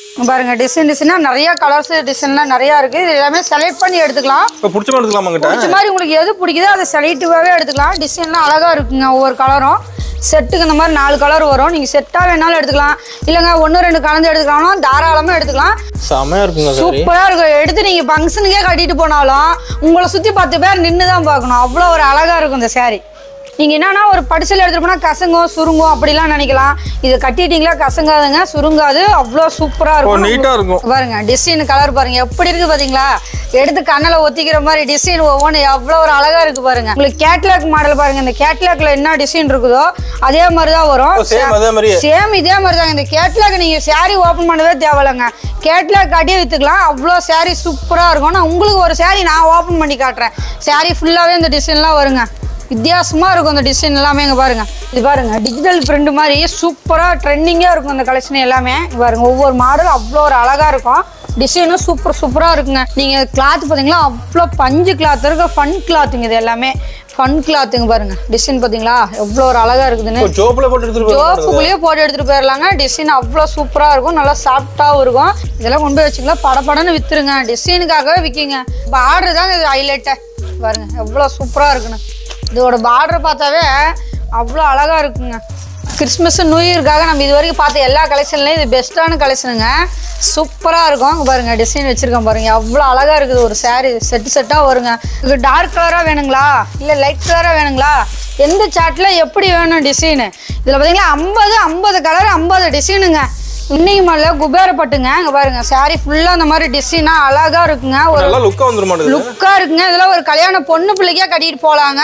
பாருங்க டிசைனா நிறைய கலர்ஸ் டிசைன்லாம் நிறைய இருக்கு. இது எல்லாமே செலக்ட் பண்ணி எடுத்துக்கலாம். இப்போ பிடிச்ச மாதிரி எடுத்துக்கலாமாங்கட்ட? பிடிச்ச மாதிரி உங்களுக்கு எது பிடிக்குதோ அதை செலக்டிவாவே எடுத்துக்கலாம். டிசைன்லாம் அழகா இருக்குங்க. ஒவ்வொரு கலரும் செட்டுக்கு இந்த மாதிரி 4 கலர் வரும். நீங்க செட்டா வேணாலும் எடுத்துக்கலாம். இல்லங்க 1-2 கலந்து எடுத்துக்கலாம், தாராளமா எடுத்துக்கலாம். செமையா இருக்குங்க. சூப்பரா இருக்கும். எடுத்து நீங்க ஃபங்க்ஷனுக்கே கட்டிட்டு போனாலும் உங்களை சுத்தி 10 பேர் நின்று தான் பார்க்கணும். அவ்வளோ ஒரு அழகா இருக்கும் இந்த சாரி. நீங்க என்னன்னா ஒரு படிச்சல் எடுத்துட்டு போனா கசங்கும் சுருங்கும் அப்படிலாம் நினைக்கலாம். இது கட்டிட்டீங்களா கசங்காதுங்க, சுருங்காது. அவ்வளோ சூப்பரா இருக்கும், நீட்டா இருக்கும். பாருங்க டிசைன் கலர் பாருங்க எப்படி இருக்கு பாத்தீங்களா? எடுத்து கண்ணில் ஒத்திக்கிற மாதிரி டிசைன் ஒவ்வொன்று எவ்வளோ ஒரு அழகா இருக்கு பாருங்க. உங்களுக்கு கேட்லாக் மாடல் பாருங்க. இந்த கேட்லாக்ல என்ன டிசைன் இருக்குதோ அதே மாதிரி தான் வரும். சேம் இதே மாதிரி தாங்க. இந்த கேட்லாக் நீங்க சாரி ஓபன் பண்ணவே தேவையில்லைங்க. கேட்லாக் காட்டியே வித்துக்கலாம். அவ்வளோ சாரி சூப்பரா இருக்கும். நான் உங்களுக்கு ஒரு சாரி நான் ஓபன் பண்ணி காட்டுறேன். சாரி ஃபுல்லாவே இந்த டிசைன்லாம் வருங்க. வித்தியாசமா இருக்கும் அந்த டிசைன் எல்லாமே. இங்க பாருங்க, இது பாருங்க டிஜிட்டல் பிரிண்ட் மாதிரி சூப்பரா ட்ரெண்டிங்கா இருக்கும் இந்த கலெக்ஷன் எல்லாமே. பாருங்க ஒவ்வொரு மாடல் அவ்வளோ ஒரு அழகா இருக்கும். டிசைனும் சூப்பரா இருக்குங்க. நீங்க கிளாத் பாத்தீங்களா அவ்வளோ பஞ்சு கிளாத் இருக்கு. ஃபன் கிளாத்துங்க இது எல்லாமே. ஃபன் கிளாத்துங்க பாருங்க. டிசைன் பாத்தீங்களா எவ்வளோ ஒரு அழகா இருக்குதுன்னு. ஜோப்புக்குள்ளேயே போட்டு எடுத்துட்டு போயிடலாங்க. டிசைன் அவ்வளோ சூப்பரா இருக்கும். நல்லா சாஃப்டாவும் இருக்கும். இதெல்லாம் கொண்டு போய் வச்சுக்கலாம், படப்படன்னு வித்துருங்க. டிசைனுக்காகவே விற்கிங்க. பார்டர் தாங்க இது ஹைலைட்டை. பாருங்க எவ்வளோ சூப்பரா இருக்குன்னு. இதோட பார்டர் பார்த்தாவே அவ்வளோ அழகா இருக்குங்க. கிறிஸ்மஸ் நியூ இயர்க்காக நம்ம இது வரைக்கும் பார்த்த எல்லா கலெக்ஷன்லையும் இது பெஸ்ட்டான கலெக்ஷனுங்க. சூப்பராக இருக்கும். பாருங்க டிசைன் வச்சிருக்கேன் பாருங்க எவ்வளோ அழகா இருக்குது. ஒரு சாரி செட்டாக வருங்க. உங்களுக்கு டார்க் கலராக வேணுங்களா இல்லை லைட் கலராக வேணுங்களா, எந்த சார்ட்டில் எப்படி வேணும் டிசைனு. இதில் பார்த்தீங்கன்னா 50 கலர் 50 டிசைனுங்க. இன்னைக்கு மேல குபேரப்பட்டுங்க. இங்க பாருங்க சாரி ஃபுல்லா அந்த மாதிரி டிசைனா அழகா இருக்குங்க. ஒரு லுக்கா இருக்குங்க. இதெல்லாம் ஒரு கல்யாண பொண்ணு பிள்ளைக்கே கட்டிட்டு போலாங்க.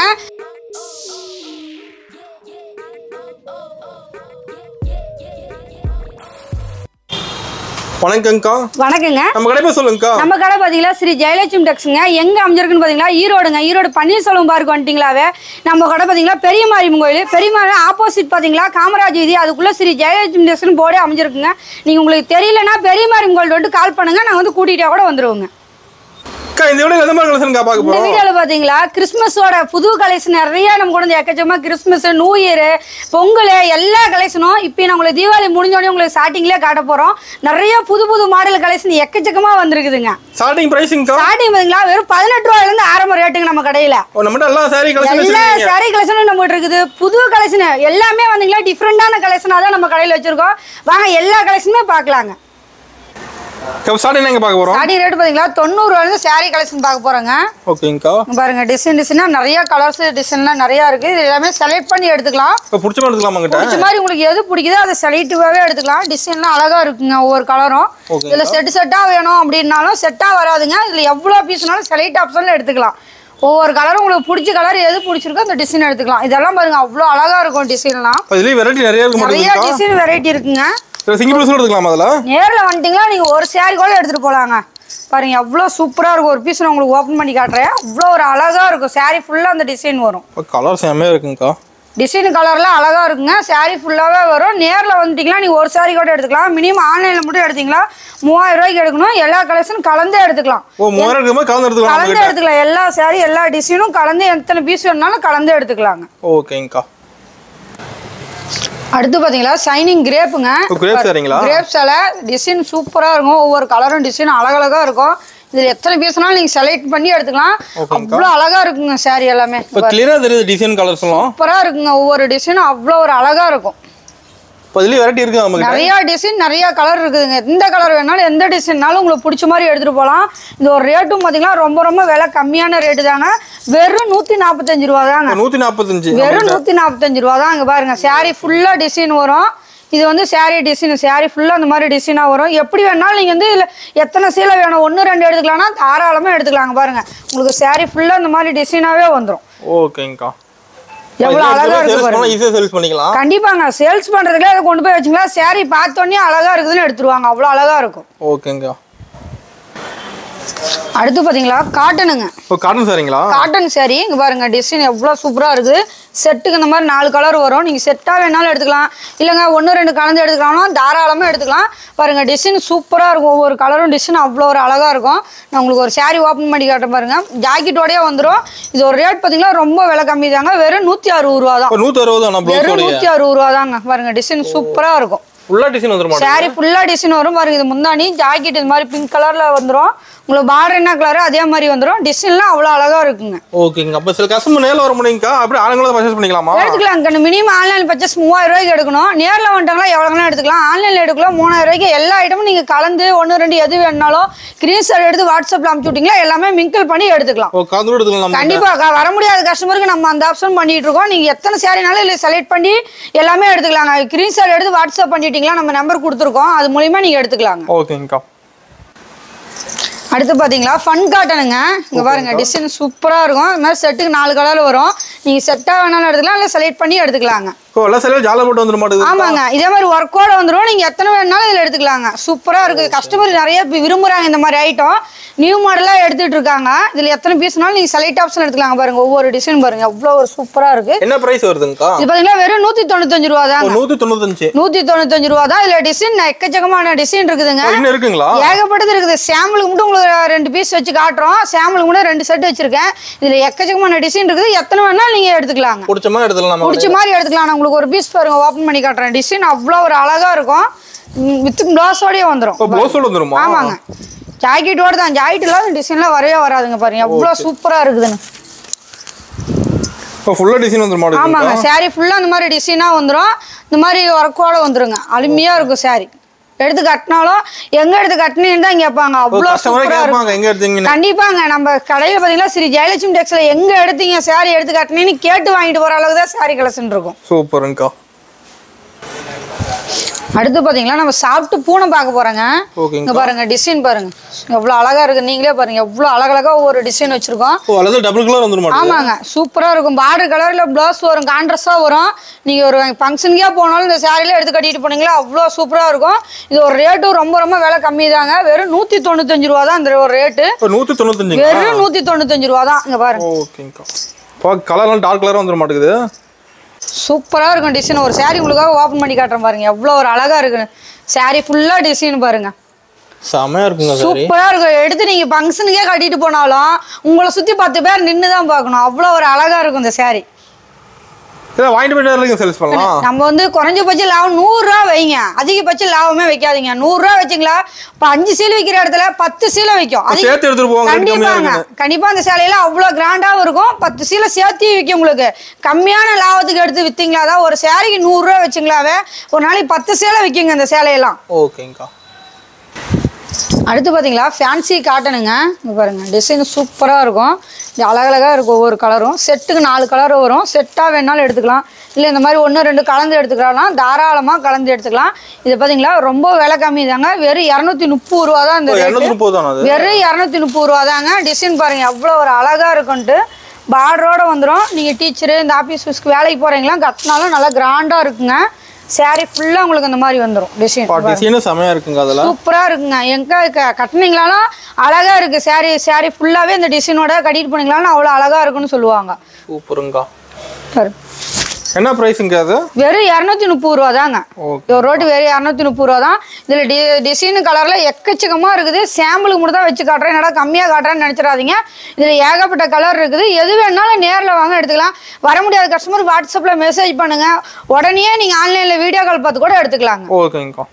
வணக்கங்கக்கா. வணக்கங்க. நம்ம கடை பேர் சொல்லுங்கக்கா. நம்ம கடை பாத்தீங்களா ஸ்ரீ ஜெயலட்சுமி டெக்ஸ்ங்க. எங்க அமைஞ்சிருக்குன்னு பாத்தீங்களா ஈரோடுங்க. ஈரோடு பன்னீர்செல்வம் பார்க் வந்துட்டீங்களாவே. நம்ம கடை பாத்தீங்களா பெரியமாரியம்மன் கோயில். பெரியமாரி ஆப்போசிட் பாத்தீங்களா காமராஜ் வீதி. அதுக்குள்ள ஸ்ரீ ஜெயலட்சுமி டெக்ஸ்னு போர்டே அமைஞ்சிருக்குங்க. நீங்க உங்களுக்கு தெரியலன்னா பெரியமாரியம்மன் கோயில் வந்து கால் பண்ணுங்க, நாங்க வந்து கூட்டிகிட்டே கூட வந்துருவோங்க. இந்த வீடியோல பாத்தீங்களா கிறிஸ்மஸோட புது கலெக்ஷன் நிறைய நம்ம கொண்டு வந்து எக்கச்சக்கமா கிறிஸ்மஸ் நியூ இயர் பொங்கல் எல்லா கலெக்ஷனும் இப்போ நான் உங்களுக்கு தீபாவளி முடிஞ்சோடனே உங்களுக்கு ஸ்டார்டிங்லேயே காட்ட போறோம். நிறைய புது மாடல் கலெக்ஷன் எக்கச்சக்கமா வந்திருக்குதுங்க. ஸ்டார்டிங் பாத்தீங்களா வெறும் 18 ரூபாயிலிருந்து ஆரம்ப ரேட்டுங்க நம்ம கடையில. எல்லா சாரி கலெக்ஷனும் நம்ம இருக்குது. புது கலெக்ஷன் எல்லாமே வந்தீங்களா டிஃப்ரெண்டான கலெக்ஷனா தான் நம்ம கடையில வச்சிருக்கோம். வாங்க எல்லா கலெக்ஷனுமே பார்க்கலாங்க. ரேட் பாத்தீங்களா 90 ரூபாயிலிருந்து சாரி கலெக்ஷன் பார்க்க போறோங்க. ஓகேங்கக்கா. பாருங்க டிசைனா நிறைய கலர்ஸ் டிசைன்லாம் நிறைய இருக்கு. இது எல்லாமே செலக்ட் பண்ணி எடுத்துக்கலாம். பிடிச்ச மாதிரி எடுத்துக்கலாமாங்கட்ட? பிடிச்ச மாதிரி உங்களுக்கு எது பிடிக்குதோ அதை செலக்டிவாவே எடுத்துக்கலாம். டிசைன்லாம் அழகா இருக்குங்க ஒவ்வொரு கலரும். இதுல செட்டா வேணும் அப்படின்னாலும் செட்டா வராதுங்க. இதுல எவ்வளவு பீஸ்னாலும் செலக்ட் ஆப்ஷன்ல எடுத்துக்கலாம். ஒவ்வொரு கலரும் உங்களுக்கு பிடிச்ச கலர் எது பிடிச்சிருக்கோ அந்த டிசைன் எடுத்துக்கலாம். இதெல்லாம் பாருங்க அவ்வளோ அழகா இருக்கும் டிசைன்லாம். நிறைய டிசைன் வெரைட்டி இருக்குங்க. நேர்ல வந்துட்டீங்களா நீங்க ஒரு சாரி கூட எடுத்துட்டு போலாங்க. பாருங்க எவ்வளவு சூப்பரா இருக்கும். ஒரு பீஸ் நான் உங்களுக்கு ஓபன் பண்ணி காட்டுறேன். அவ்வளோ ஒரு அழகா இருக்கும். சாரி ஃபுல்லா அந்த டிசைன் வரும். கலர் செமையா இருக்குங்கக்கா. டிசைன் கலர்லாம் அழகா இருக்குங்க. சாரி ஃபுல்லாவே வரும். நேர்ல வந்துட்டீங்களா நீங்க ஒரு சாரி கூட எடுத்துக்கலாம். மினிமம் ஆன்லைன்ல மட்டும் எடுத்தீங்களா 3000 ரூபாய்க்கு எடுக்கணும். எல்லா கலெக்ஷனும் கலந்தே எடுத்துக்கலாம். கலந்து எடுத்துக்கலாம். எல்லா சாரி எல்லா டிசைனும் கலந்து எத்தனை பீஸ் வேணாலும் கலந்து எடுத்துக்கலாங்க. ஓகேங்கக்கா. அடுத்து பாத்தீங்களா ஷைனிங் கிரேப்புங்க. கிரேப் சேலை டிசைன் சூப்பரா இருக்கும். ஒவ்வொரு கலரும் டிசைன் அழகழகா இருக்கும். இதுல எத்தனை பீஸ்னாலும் நீங்க செலக்ட் பண்ணி எடுத்துக்கலாம். அவ்வளவு அழகா இருக்குங்க சாரி எல்லாமே. சூப்பரா இருக்குங்க. ஒவ்வொரு டிசைனும் அவ்வளவு ஒரு அழகா இருக்கும். நிறைய டிசைன் நிறைய கலர் இருக்குதுங்க. எந்த கலர் வேணாலும் எந்த டிசைன்னாலும் உங்களுக்கு பிடிச்ச மாதிரி எடுத்துட்டு போகலாம். இந்த ஒரு ரேட்டும் பாத்தீங்கன்னா ரொம்ப விலை கம்மியான ரேட்டு தாங்க. வெறும் 145 ரூபா தாங்க. வெறும் 145 ரூபா தான். இங்க பாருங்க சாரி ஃபுல்லா டிசைன் வரும். இது வந்து சாரி டிசைன். சாரி ஃபுல்லா அந்த மாதிரி டிசைனா வரும். எப்படி வேணாலும் நீங்க வந்து இதுல எத்தனை சீலை வேணும் 1-2 எடுத்துக்கலாம்னா தாராளமா எடுத்துக்கலாங்க. பாருங்க உங்களுக்கு சாரி ஃபுல்லா அந்த மாதிரி டிசைனாவே வந்துடும். ஓகேங்கக்கா. எவ்வளவு அழகா இருக்கு. கண்டிப்பாங்க சேல்ஸ் பண்றதுக்குள்ள அதை கொண்டு போய் வச்சுங்களா. சாரி பார்த்தோன்னே அழகா இருக்குதுன்னு எடுத்துருவாங்க. அவ்வளவு அழகா இருக்கும். ஓகேங்க. அடுத்து பாத்தீங்களா காட்டனுங்க. காட்டன் சாரிங்களா? காட்டன் சாரி. இங்க பாருங்க டிசைன் எவ்வளவு சூப்பரா இருக்கு. செட்டுக்கு இந்த மாதிரி 4 கலர் வரும். நீங்க செட்டா வேணாலும் எடுத்துக்கலாம். இல்லங்க 1-2 கலந்து எடுத்துக்கலாம்னா தாராளமா எடுத்துக்கலாம். பாருங்க டிசைன் சூப்பரா இருக்கும். ஒவ்வொரு கலரும் டிசைன் அவ்வளோ ஒரு அழகா இருக்கும். நான் உங்களுக்கு ஒரு சாரி ஓபன் பண்ணி காட்டுறேன் பாருங்க. ஜாக்கெட்டோடய வந்துடும். இது ஒரு ரேட் பாத்தீங்கன்னா ரொம்ப விலை கம்மி தாங்க. வெறும் 160 ரூபா தான். 160 ரூபா தாங்க. பாருங்க டிசைன் சூப்பரா இருக்கும். ஃபுல்லா டிசைன் வந்துரும் சாரி ஃபுல்லா டிசைன் வரும் பாருங்க. இது முந்தானி ஜாக்கெட் இது மாதிரி பிங்க் கலர்ல வந்துரும். உங்களுக்கு பார்டர் என்ன கலர் அதே மாதிரி வந்துரும். டிசைன்லாம் அவ்வளவு அழகா இருக்குங்க. ஓகேங்க. அப்ப சில கஸ்டமர் நேர்ல வர முடியுங்கக்கா? அப்படியே ஆன்லைன்ல பர்ச்சேஸ் பண்ணிக்கலாமா? எடுத்துக்கலாம். மினிமம் ஆன்லைன் பர்ச்சேஸ் 3000 ரூபாய்க்கு எடுக்கணும். நேர்ல வந்துட்டாங்களா எவ்வளவுனா எடுத்துக்கலாம். ஆன்லைன்ல எடுக்கலாம் 3000 ரூபாய்க்கு. எல்லா ஐட்டமும் நீங்க கலந்து 1 2 எது வேணாலும் ஸ்கிரீன்ஷாட் எடுத்து வாட்ஸ்அப்ல அனுப்பிச்சு விட்டீங்களா எல்லாமே மிங்கிள் பண்ணி எடுத்துக்கலாம். கலந்து எடுத்துக்கலாம். கண்டிப்பா வர முடியாத கஸ்டமருக்கு நம்ம அந்த ஆப்ஷன் பண்ணிட்டு இருக்கோம். நீங்க எத்தனை சாரினாலும் இல்ல செலக்ட் பண்ணி எல்லாமே எடுத்துக்கலாங்க. ஸ்கிரீன்ஷாட் எடுத்து வாட்ஸ்அப் பண்ணிட்டீங்களா நம்ம நம்பர் கொடுத்துருக்கோம். அது மூலமா நீங்க எடுத்துக்கலாங்க. ஓகேங்கக்கா. அடுத்து பாத்தீங்களா ஃபன் காட்டனுங்க. இங்க பாருங்க டிசைன் சூப்பரா இருக்கும். இந்த மாதிரி செட்டுக்கு 4 கலர் வரும். நீங்க செட்டா வேணாலும் எடுத்துக்கலாம் இல்ல செலக்ட் பண்ணி எடுத்துக்கலாங்க. எல்லா சேலையும் ஜால போட்டு வந்துர மாட்டேங்குது. ஆமாங்க. இதே மாதிரி ஒர்க்கோட வந்துரும். நீங்க எத்தனை வேணாலும் இதுல எடுத்துக்கலாங்க. சூப்பரா இருக்கு. கஸ்டமர் நிறைய விரும்புறாங்க இந்த மாதிரி ஐட்டம். நியூ மாடலா எடுத்துட்டு இருக்காங்க. இதுல எத்தனை பீஸ்னாலும் நீங்க செலக்ட் ஆப்ஷன் எடுத்துக்கலாம். பாருங்க ஒவ்வொரு டிசைன் பாருங்க அவ்வளவு ஒரு சூப்பரா இருக்கு. என்ன பிரைஸ் வருதுங்கக்கா? இது பாத்தீங்கன்னா வெறும் 195 ரூபா தான். 195 ரூபா தான். இதுல டிசைன் எக்கச்சக்கமான டிசைன் இருக்குதுங்க. இன்னும் இருக்குங்களா? ஏகப்பட்டது இருக்குது. சாம்பிளுக்கு மட்டும் உங்களுக்கு 2 பீஸ் வச்சு காட்டுறோம். சாம்பிளுக்கு மட்டும் 2 செட் வச்சிருக்கேன். இதுல எக்கச்சக்கமான டிசைன் இருக்குது. எத்தனை வேணாலும் நீங்க எடுத்துக்கலாங்க. பிடிச்ச மாதிரி எடுத்துக்கலாம். பிடிச்ச மாதிரி எடுத்துக்கலாம். நான் உங்களுக்கு ஒரு பீஸ் பாருங்க ஓபன் பண்ணி காட்டுறேன். டிசைன் அவ்வளவு ஒரு அழகா இருக்கும். வித் ப்ளவுஸோடயே வந்துரும். ப்ளவுஸோட வந்துருமா? ஆமாங்க. ஜாக்கெட்டோட தான். ஜாக்கெட்ல டிசைன்லாம் வரவே வராதுங்க பாருங்க. எவ்வளவு சூப்பரா இருக்குதுன்னு. ஃபுல்லா டிசைன் வந்துரும் மாடல். ஆமாங்க. சாரி ஃபுல்லா இந்த மாதிரி டிசைனா வந்துரும். இந்த மாதிரி ஒர்க்கோட வந்துருங்க. அருமையா இருக்கும் சாரி. எடுத்து கட்டினாலும் எங்க எடுத்து கட்டினீங்கன்னு தான் கேட்பாங்க. அவ்வளவு சூப்பரா இருக்கும். கண்டிப்பாங்க. நம்ம கடையில பாத்தீங்கன்னா ஸ்ரீ ஜெயலட்சுமி டெக்ஸ்ல எங்க எடுத்தீங்க சாரி எடுத்து கட்டினீங்கன்னு கேட்டு வாங்கிட்டு வர அளவுக்கு தான் சாரி கலெக்ஷன் இருக்கும். சூப்பர்ங்கக்கா. அடுத்து பாத்தீங்களா நம்ம சாப்பிட்டு பூனை பார்க்க போறோங்க. இங்க பாருங்க டிசைன் பாருங்க எவ்வளவு அழகா இருக்கு. நீங்களே பாருங்க எவ்வளவு அழகழகா ஒவ்வொரு டிசைன் வச்சிருக்கோம். டபுள் கலர் வந்துரும். ஆமாங்க. சூப்பரா இருக்கும். பார்டர் கலர்ல பிளவுஸ் வரும். கான்ட்ராஸ்டா வரும். நீங்க ஒரு ஃபங்க்ஷனுக்கே போனாலும் இந்த சாரியில எடுத்து கட்டிட்டு போனீங்களா அவ்வளவு சூப்பரா இருக்கும். இது ஒரு ரேட்டும் ரொம்ப ரொம்ப விலை கம்மி தாங்க. வெறும் 195 ரூபா தான் இந்த ஒரு ரேட்டு. 195. வெறும் 195 ரூபா தான். இங்க பாருங்க. ஓகேங்கக்கா. கலர்லாம் டார்க் கலரா வந்துர மாட்டேங்குது. சூப்பரா இருக்கும் டிசைன். ஒரு சாரி உங்களுக்காக ஓபன் பண்ணி காட்டுறேன் பாருங்க எவ்வளவு ஒரு அழகா இருக்கு. சாரி ஃபுல்லா டிசைன் பாருங்க. செமையா இருக்குங்க. சூப்பரா இருக்கும். எடுத்து நீங்க ஃபங்க்ஷனுக்கே கட்டிட்டு போனாலும் உங்களை சுத்தி 10 பேர் நின்று தான் பார்க்கணும். அவ்வளவு ஒரு அழகா இருக்கும் இந்த சாரி. வாங்கிட்டு போயிட்டு சேல்ஸ் பண்ணலாம். நம்ம வந்து குறைஞ்சபட்ச லாபம் 100 ரூபா வைங்க. அதிகபட்ச லாபமே வைக்காதீங்க. 100 ரூபா வச்சிங்களா இப்ப 5 சீலை வைக்கிற இடத்துல 10 சீலை வைக்கும். சேர்த்து எடுத்துட்டு போவாங்க. கண்டிப்பா அந்த சேலையில அவ்வளவு கிராண்டாவும் இருக்கும். 10 சீலை சேர்த்து விற்கும். உங்களுக்கு கம்மியான லாபத்துக்கு எடுத்து வித்தீங்களா தான் ஒரு சேலைக்கு 100 ரூபா வச்சுங்களாவே ஒரு நாளைக்கு 10 சேலை விற்குங்க இந்த சேலையெல்லாம். ஓகேங்கக்கா. அடுத்து பாத்தீங்களா ஃபேன்சி காட்டனுங்க. இங்க பாருங்க டிசைன் சூப்பரா இருக்கும். இது அழகழகா இருக்கும். ஒவ்வொரு கலரும் செட்டுக்கு 4 கலர் வரும். செட்டா வேணாலும் எடுத்துக்கலாம். இல்ல இந்த மாதிரி 1 2 கலந்து எடுத்துக்கலாம். தாராளமா கலந்து எடுத்துக்கலாம். இது பாத்தீங்களா ரொம்ப விலை கம்மி தாங்க. வெறும் 230 ரூபா தான் இந்த ரேட். வெறும் 230 ரூபா தாங்க. டிசைன் பாருங்க எவ்வளவு ஒரு அழகா இருக்குன்ட்டு. பார்டரோட வந்துடும். நீங்க டீச்சரு இந்த ஆபீஸ் வேலைக்கு போறீங்களா கட்டினாலும் நல்லா கிராண்டா இருக்குங்க. சாரி ஃபுல்லா உங்களுக்கு இந்த மாதிரி வந்துரும். டிசைன் செமையா இருக்குங்க. அதெல்லாம் சூப்பரா இருக்குங்க. எங்க கட்டினீங்களாலும் அழகா இருக்கு. சாரி ஃபுல்லாவே இந்த டிசைனோட கட்டிட்டு போனீங்களாலும் அவ்வளவு அழகா இருக்குன்னு சொல்லுவாங்க. சூப்பருங்கா. என்ன பிரைஸ்ங்க அது? வெறும் 230 ரூபா தாங்க. ஒரு ரோட்டு வெறும் 230 ரூபா தான். இதுல டிசைன் கலர்ல எக்கச்சக்கமா இருக்குது. சாம்பிளுக்கு மட்டும் தான் வச்சு காட்டுறேன். என்னடா கம்மியா காட்டுறேன்னு நினைச்சிடாதீங்க. இதுல ஏகப்பட்ட கலர் இருக்குது. எது வேணாலும் நேர்ல வாங்க எடுத்துக்கலாம். வர முடியாத கஸ்டமர் வாட்ஸ்அப்ல மெசேஜ் பண்ணுங்க. உடனே நீங்க ஆன்லைன்ல வீடியோ கால் பார்த்து கூட எடுத்துக்கலாங்க. ஓகேங்கா.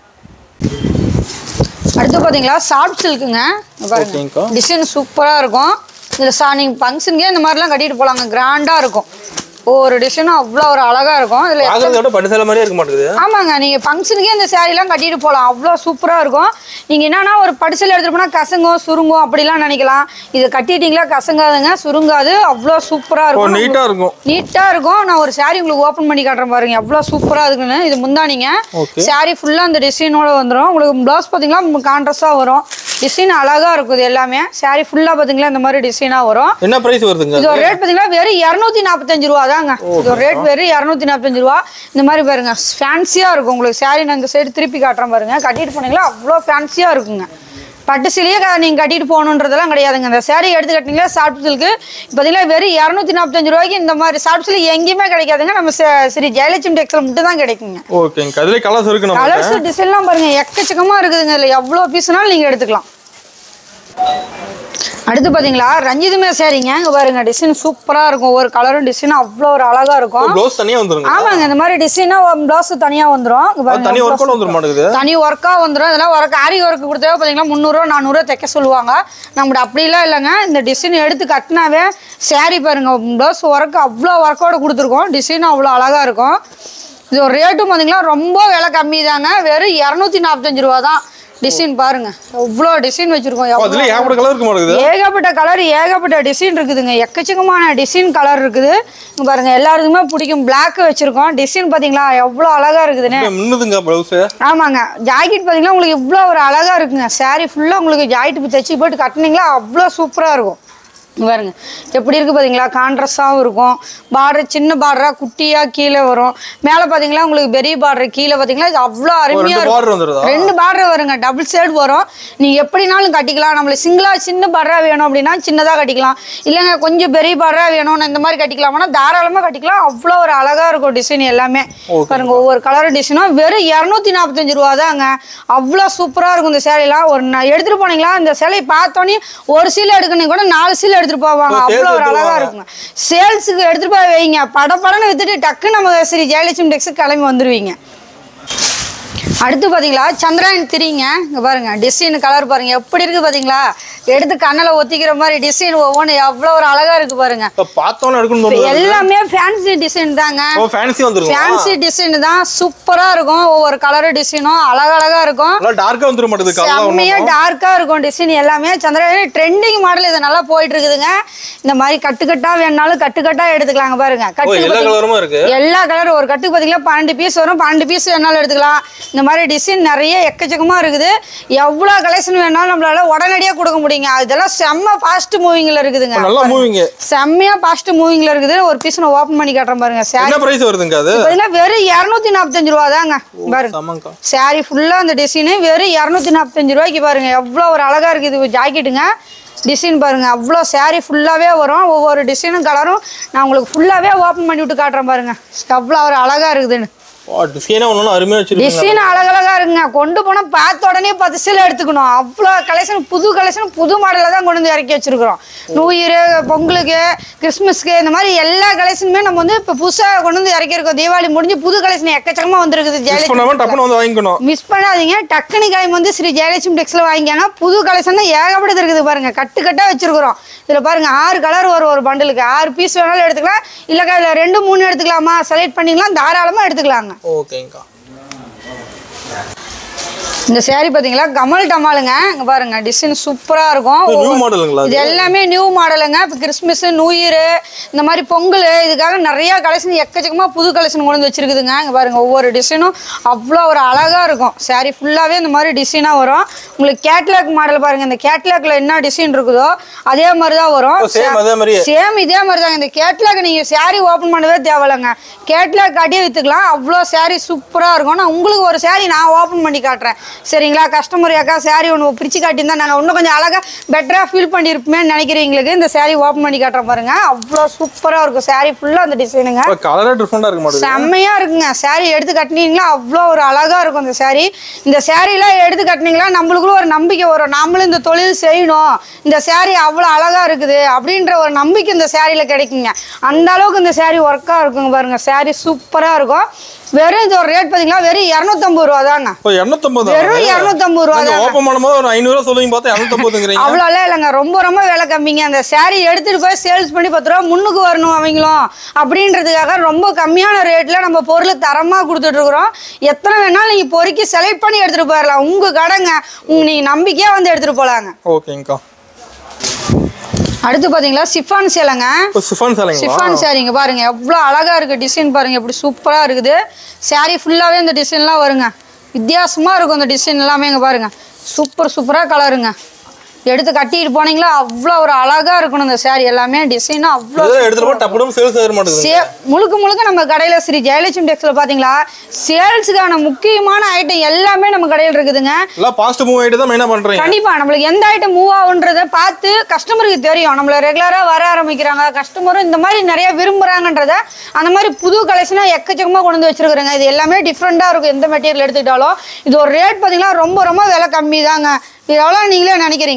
அடுத்து பாத்தீங்களா சாஃப்ட் சில்க்குங்க. பாருங்க டிசைன் சூப்பரா இருக்கும். இதுல நீங்க ஃபங்க்ஷனுக்கே இந்த மாதிரிலாம் கட்டிட்டு போலாங்க. கிராண்டா இருக்கும். ஒரு டிசைனும் அவ்வளோ ஒரு அழகா இருக்கும். இதுல பட்டு சேலை மாதிரியே இருக்க மாட்டேங்குது. ஆமாங்க. நீங்க ஃபங்க்ஷனுக்கே இந்த சாரிலாம் கட்டிட்டு போகலாம். அவ்வளோ சூப்பரா இருக்கும். நீங்க என்னன்னா ஒரு பட்டு சேலை எடுத்துட்டு போனா கசங்கும் சுருங்கும் அப்படிலாம் நினைக்கலாம். இது கட்டிட்டீங்களா கசங்காதுங்க சுருங்காது. அவ்வளோ சூப்பரா இருக்கும். நீட்டா இருக்கும். நீட்டா இருக்கும். நான் ஒரு சாரி உங்களுக்கு ஓப்பன் பண்ணி காட்டுறேன் பாருங்க எவ்வளோ சூப்பரா இருக்குன்னு. இது முந்தானிங்க. சாரி ஃபுல்லா அந்த டிசைனோட வந்துடும். உங்களுக்கு பிளவுஸ் பார்த்தீங்களா கான்ட்ராஸ்டா வரும். டிசைன் அழகா இருக்கும். இது எல்லாமே சாரி ஃபுல்லா பாத்தீங்களா இந்த மாதிரி டிசைனா வரும். என்ன பிரைஸ் வருதுங்க? இது ரேட் பாத்தீங்களா வெறும் 245 ரூபா தாங்க. இது ரேட் வெறும் 245 ரூபா. இந்த மாதிரி பாருங்க ஃபேன்சியா இருக்கும். உங்களுக்கு சாரி நான் இந்த சைடு திருப்பி காட்டுறேன் பாருங்க. கட்டிட்டு போனீங்களா அவ்வளோ ஃபேன்சியா இருக்குங்க. பட்டு சிலையே நீங்க கட்டிட்டு போகணுன்றதெல்லாம் கிடையாதுங்க. இந்த சாரி எடுத்து கட்டினீங்களா சாஃப்ட் சில்க்கு பாத்தீங்களா வெறும் 245 ரூபாய்க்கு இந்த மாதிரி சாஃப்ட் சில்க் எங்கேயுமே கிடைக்காதுங்க. நம்ம ஸ்ரீ ஜெயலட்சுமி டெக்ஸ்டைல் மட்டும் தான் கிடைக்குங்க. ஓகேங்க. அதுல கலர்ஸ் இருக்கு. நம்ம கலர்ஸ் டிசைன்லாம் பாருங்க எக்கச்சக்கமா இருக்குதுங்க. இதுல எவ்வளவு பீஸ்னாலும் நீங்க எடுத்துக்கலாம். அடுத்து பாத்தீங்களா ரஞ்சிதமே சாரிங்க. இங்க பாருங்க டிசைன் சூப்பரா இருக்கும். ஒரு கலரும் டிசைன் அவ்வளோ ஒரு அழகா இருக்கும். ப்ளவுஸ் தனியா வந்துருங்க. ஆமாங்க இந்த மாதிரி டிசைனா ப்ளவுஸ் தனியா வந்துரும். இங்க பாருங்க தனி ஒர்க் வந்துற மாட்டேங்குது. தனி ஒர்க்கா வந்துரும். இதெல்லாம் ஒரு ஆரி ஒர்க் கொடுத்தா பாத்தீங்களா 300 400 தைக்க சொல்லுவாங்க. நம்மட அப்படிலாம் இல்லைங்க. இந்த டிசைன் எடுத்து கட்டினாவே சாரி பாருங்க ப்ளவுஸ் ஒர்க் அவ்வளோ ஒர்க்கோட கொடுத்துருக்கோம். டிசைன் அவ்வளோ அழகா இருக்கும். இது ஒரு ரேட்டும் பாத்தீங்களா ரொம்ப விலை கம்மி தாங்க. வெறும் 245 ரூபா தான். டிசைன் பாருங்க எவ்வளோ டிசைன் வச்சிருக்கோம். ஏகப்பட்ட கலர் ஏகப்பட்ட டிசைன் இருக்குதுங்க. எக்கச்சக்கமான டிசைன் கலர் இருக்குது. இங்க பாருங்க எல்லாருக்குமே பிடிக்கும். பிளாக் வச்சிருக்கோம். டிசைன் பாத்தீங்களா எவ்வளோ அழகா இருக்குதுன்னு. ஆமாங்க ஜாக்கெட் பாத்தீங்கன்னா உங்களுக்கு இவ்வளோ ஒரு அழகா இருக்குங்க. சாரி ஃபுல்லா உங்களுக்கு ஜாக்கெட் தைச்சி போட்டு கட்டினீங்களா அவ்வளோ சூப்பரா இருக்கும். பாருங்க எப்படி இருக்கு பாத்தீங்களா கான்ட்ராஸ்டாகவும் இருக்கும். பார்டர் சின்ன பார்டரா குட்டியா கீழே வரும். மேலே பாத்தீங்களா உங்களுக்கு பெரிய பார்டர் கீழே பாத்தீங்களா இது அவ்வளோ அருமையா இருக்கும். 2 பார்டர் வருங்க. டபுள் சைடு வரும். நீங்க எப்படினாலும் கட்டிக்கலாம். நம்மளுக்கு சிங்கிளா சின்ன பார்டரா வேணும் அப்படின்னா சின்னதா கட்டிக்கலாம். இல்லைங்க கொஞ்சம் பெரிய பார்டரா வேணும் இந்த மாதிரி கட்டிக்கலாம்னா தாராளமா கட்டிக்கலாம். அவ்வளோ ஒரு அழகா இருக்கும் டிசைன் எல்லாமே. பாருங்க ஒவ்வொரு கலர் டிசைனும் வெறும் 245 ரூபா தாங்க. அவ்வளோ சூப்பரா இருக்கும் இந்த சேலைலாம். ஒரு எடுத்துட்டு போனீங்களா இந்த சேலையை பார்த்தோன்னே ஒரு சீலை எடுக்கணும் கூட 4 சீலை எடுத்துட்டு போவாங்க. அவ்வளோ ஒரு அழகா இருக்குங்க. சேல்ஸுக்கு எடுத்துட்டு போய் வைங்க. படப்படன்னு வித்துட்டு டக்கு நம்ம ஸ்ரீ ஜெயலட்சுமி டெக்ஸுக்கு கிளம்பி வந்துருவீங்க. அடுத்து பாத்தீங்களா சந்திராயன் 3ங்க. இங்க பாருங்க டிசைன் கலர் பாருங்க எப்படி இருக்கு பாத்தீங்களா. எடுத்து கண்ணல ஒத்திக்கிற மாதிரி டிசைன் ஒவ்வொன்று எவ்வளவு ஒரு அழகா இருக்கு பாருங்க. எல்லாமே ஃபேன்சி டிசைன் தாங்க. ஃபேன்சி டிசைன் தான் சூப்பரா இருக்கும். ஒவ்வொரு கலர் டிசைனும் அழகழகா இருக்கும். செம்மையா டார்க்கா இருக்கும் டிசைன் எல்லாமே. சந்திராயன் ட்ரெண்டிங் மாடல் இது நல்லா போயிட்டு இருக்குதுங்க. இந்த மாதிரி கட்டுக்கட்டா வேணாலும் கட்டுக்கட்டா எடுத்துக்கலாங்க. பாருங்க எல்லா கலரும் ஒரு கட்டுக்கு பாத்தீங்கன்னா 12 பீஸ் வரும். 12 பீஸ் வேணாலும் எடுத்துக்கலாம். இந்த மாதிரி டிசைன் நிறைய எக்கச்சக்கமா இருக்குது. எவ்வளவு கலெக்ஷன் வேணாலும் நம்மளால உடனடியாக கொடுக்க முடியுங்க. இதெல்லாம் செம்ம ஃபாஸ்ட் மூவிங்ல இருக்குதுங்க. நல்லா மூவிங் செம்மையா ஃபாஸ்ட் மூவிங்ல இருக்குது. ஒரு பீஸ் நான் ஓபன் பண்ணி காட்டுறேன் பாருங்க. என்ன பிரைஸ் வருதுங்க அது? பாத்தீங்கன்னா வெறும் 245 ரூபா தாங்க. பாருங்க சாரி ஃபுல்லா அந்த டிசைன் வெறும் 245 ரூபாய்க்கு பாருங்க எவ்வளவு ஒரு அழகா இருக்குது. இது ஜாக்கெட்டுங்க. டிசைன் பாருங்க அவ்வளோ சாரி ஃபுல்லாவே வரும். ஒவ்வொரு டிசைனும் கலரும் நான் உங்களுக்கு ஃபுல்லாவே ஓபன் பண்ணி விட்டு காட்டுறேன் பாருங்க. அவ்வளோ ஒரு அழகா இருக்குதுன்னு. டிசைன் அழகழகா இருக்குங்க. கொண்டு போனா பார்த்த உடனே 10 சீலை எடுத்துக்கணும். அவ்வளோ கலெக்ஷன் புது கலெக்ஷன் புது மாடல தான் கொண்டு வந்து இறக்கி வச்சிருக்கிறோம். நியூ இயர் பொங்கலுக்கு கிறிஸ்மஸ்க்கு இந்த மாதிரி எல்லா கலெக்ஷனுமே நம்ம வந்து இப்போ புதுசாக கொண்டு வந்து இறக்கிருக்கோம். தீபாவளி முடிஞ்சு புது கலெக்ஷன் எக்கச்சக்கமா வந்துருக்குது. மிஸ் பண்ணாதீங்க. டக்குனு கிளம்பி வந்து ஸ்ரீ ஜெயலட்சுமி டெக்ஸ்ல வாங்கிக்காங்க. புது கலெக்ஷன் தான் ஏகப்பட்டது இருக்குது பாருங்க. கட்டுக்கட்டா வச்சிருக்கிறோம். இதுல பாருங்க 6 கலர் வரும். ஒரு பண்டலுக்கு 6 பீஸ் வேணாலும் எடுத்துக்கலாம். இல்லக்கா இதுல 2 3 எடுத்துக்கலாமா செலக்ட் பண்ணிக்கலாம். தாராளமா எடுத்துக்கலாங்க. ஓகேங்கா. இந்த சாரி பாத்தீங்களா கமல் டமாலுங்க. இங்க பாருங்க டிசைன் சூப்பரா இருக்கும். இது எல்லாமே நியூ மாடலுங்க. இப்போ கிறிஸ்மஸ் நியூ இயர் இந்த மாதிரி பொங்கல் இதுக்காக நிறைய கலெக்ஷன் எக்கச்சக்கமா புது கலெக்ஷன் கொண்டு வந்து வச்சிருக்குதுங்க. இங்க பாருங்க ஒவ்வொரு டிசைனும் அவ்வளோ ஒரு அழகா இருக்கும். சாரி ஃபுல்லாவே இந்த மாதிரி டிசைனா வரும். உங்களுக்கு கேட்லாக் மாடல் பாருங்க. இந்த கேட்லாக்ல என்ன டிசைன் இருக்குதோ அதே மாதிரி தான் வரும். சேம் இதே மாதிரி தாங்க. இந்த கேட்லாக் நீங்க சாரி ஓபன் பண்ணவே தேவையில்லைங்க. கேட்லாக் காட்டியே வித்துக்கலாம். அவ்வளோ சாரி சூப்பரா இருக்கும். நான் உங்களுக்கு ஒரு சாரி நான் ஓபன் பண்ணி காட்டுறேன் சரிங்களா. கஸ்டமர் அக்கா சாரி ஒன்று பிரிச்சு காட்டியிருந்தா நாங்கள் இன்னும் கொஞ்சம் அழகா பெட்டரா ஃபீல் பண்ணியிருப்போமே நினைக்கிறீங்களுக்கு இந்த சாரி ஓப்பன் பண்ணி காட்டுறேன் பாருங்க. அவ்வளோ சூப்பரா இருக்கும். சாரி ஃபுல்லா அந்த டிசைனுங்க செம்மையா இருக்குங்க. சாரி எடுத்து கட்டினீங்களா அவ்வளோ ஒரு அழகா இருக்கும் இந்த சாரி. இந்த சாரிலாம் எடுத்து கட்டினீங்களா நம்மளுக்குள்ள ஒரு நம்பிக்கை வரும். நம்மளும் இந்த தொழில் செய்யணும். இந்த சாரி அவ்வளோ அழகா இருக்குது அப்படின்ற ஒரு நம்பிக்கை இந்த சாரியில கிடைக்குங்க. அந்த அளவுக்கு இந்த சாரி ஒர்க்கா இருக்குங்க பாருங்க. சாரி சூப்பரா இருக்கும். வெறும் இது ஒரு ரேட் பாத்தீங்களா வெறும் 250 ரூபா தாங்க. வெறும் 250 ரூபா தான். ஓபன் பண்ணும்போது ஒரு 500 ரூபா சொல்லுவீங்க பார்த்தா 250ங்கறீங்க. அவ்வளவுல இல்லங்க. ரொம்ப ரொம்ப விலை கம்மிங்க. அந்த சாரி எடுத்துட்டு போய் சேல்ஸ் பண்ணி 10 ரூபா முன்னுக்கு வரணும் அவங்களும் அப்படின்றதுக்காக ரொம்ப கம்மியான ரேட்ல நம்ம பொருள் தரமா கொடுத்துட்டு இருக்கிறோம். எத்தனை வேணாலும் நீங்க பொறுக்கி செலக்ட் பண்ணி எடுத்துட்டு போயிடலாம். உங்க கடைங்க. நீங்க நம்பிக்கையா வந்து எடுத்துட்டு போலாங்க. ஓகேங்கா. அடுத்து பாத்தீங்களா சிஃபான் சேலைங்க. சிஃபான் சாரிங்க பாருங்க எவ்வளோ அழகா இருக்கு. டிசைன் பாருங்க எப்படி சூப்பரா இருக்குது. சாரி ஃபுல்லாவே இந்த டிசைன்லாம் வருங்க. வித்தியாசமா இருக்கும் இந்த டிசைன் எல்லாமே. இங்க பாருங்க சூப்பரா கலருங்க. எடுத்து கட்டிட்டு போனீங்களா அவ்வளோ ஒரு அழகா இருக்கணும். இந்த சாரி எல்லாமே டிசைனா அவ்வளோ முழுக்க நம்ம கடையில ஸ்ரீ ஜெயலட்சுமி டெக்ஸ்ல பாத்தீங்களா சேல்ஸுக்கான முக்கியமான ஐட்டம் எல்லாமே நம்ம கடையில் இருக்குதுங்க. கண்டிப்பா நம்மளுக்கு எந்த ஐட்டம் மூவ் ஆகுன்றத பார்த்து கஸ்டமருக்கு தெரியும். நம்மள ரெகுலரா வர ஆரம்பிக்கிறாங்க. கஸ்டமரும் இந்த மாதிரி நிறைய விரும்புறாங்கன்றத அந்த மாதிரி புது கலெக்ஷனா எக்கச்சக்கமா கொண்டு வந்து வச்சிருக்காங்க. இது எல்லாமே டிஃப்ரெண்டா இருக்கும். எந்த மெட்டீரியல் எடுத்துக்கிட்டாலும் இது ஒரு ரேட் பாத்தீங்கன்னா ரொம்ப ரொம்ப விலை கம்மி தாங்க. இது எவ்வளோ நீங்களே நினைக்கிறீங்க?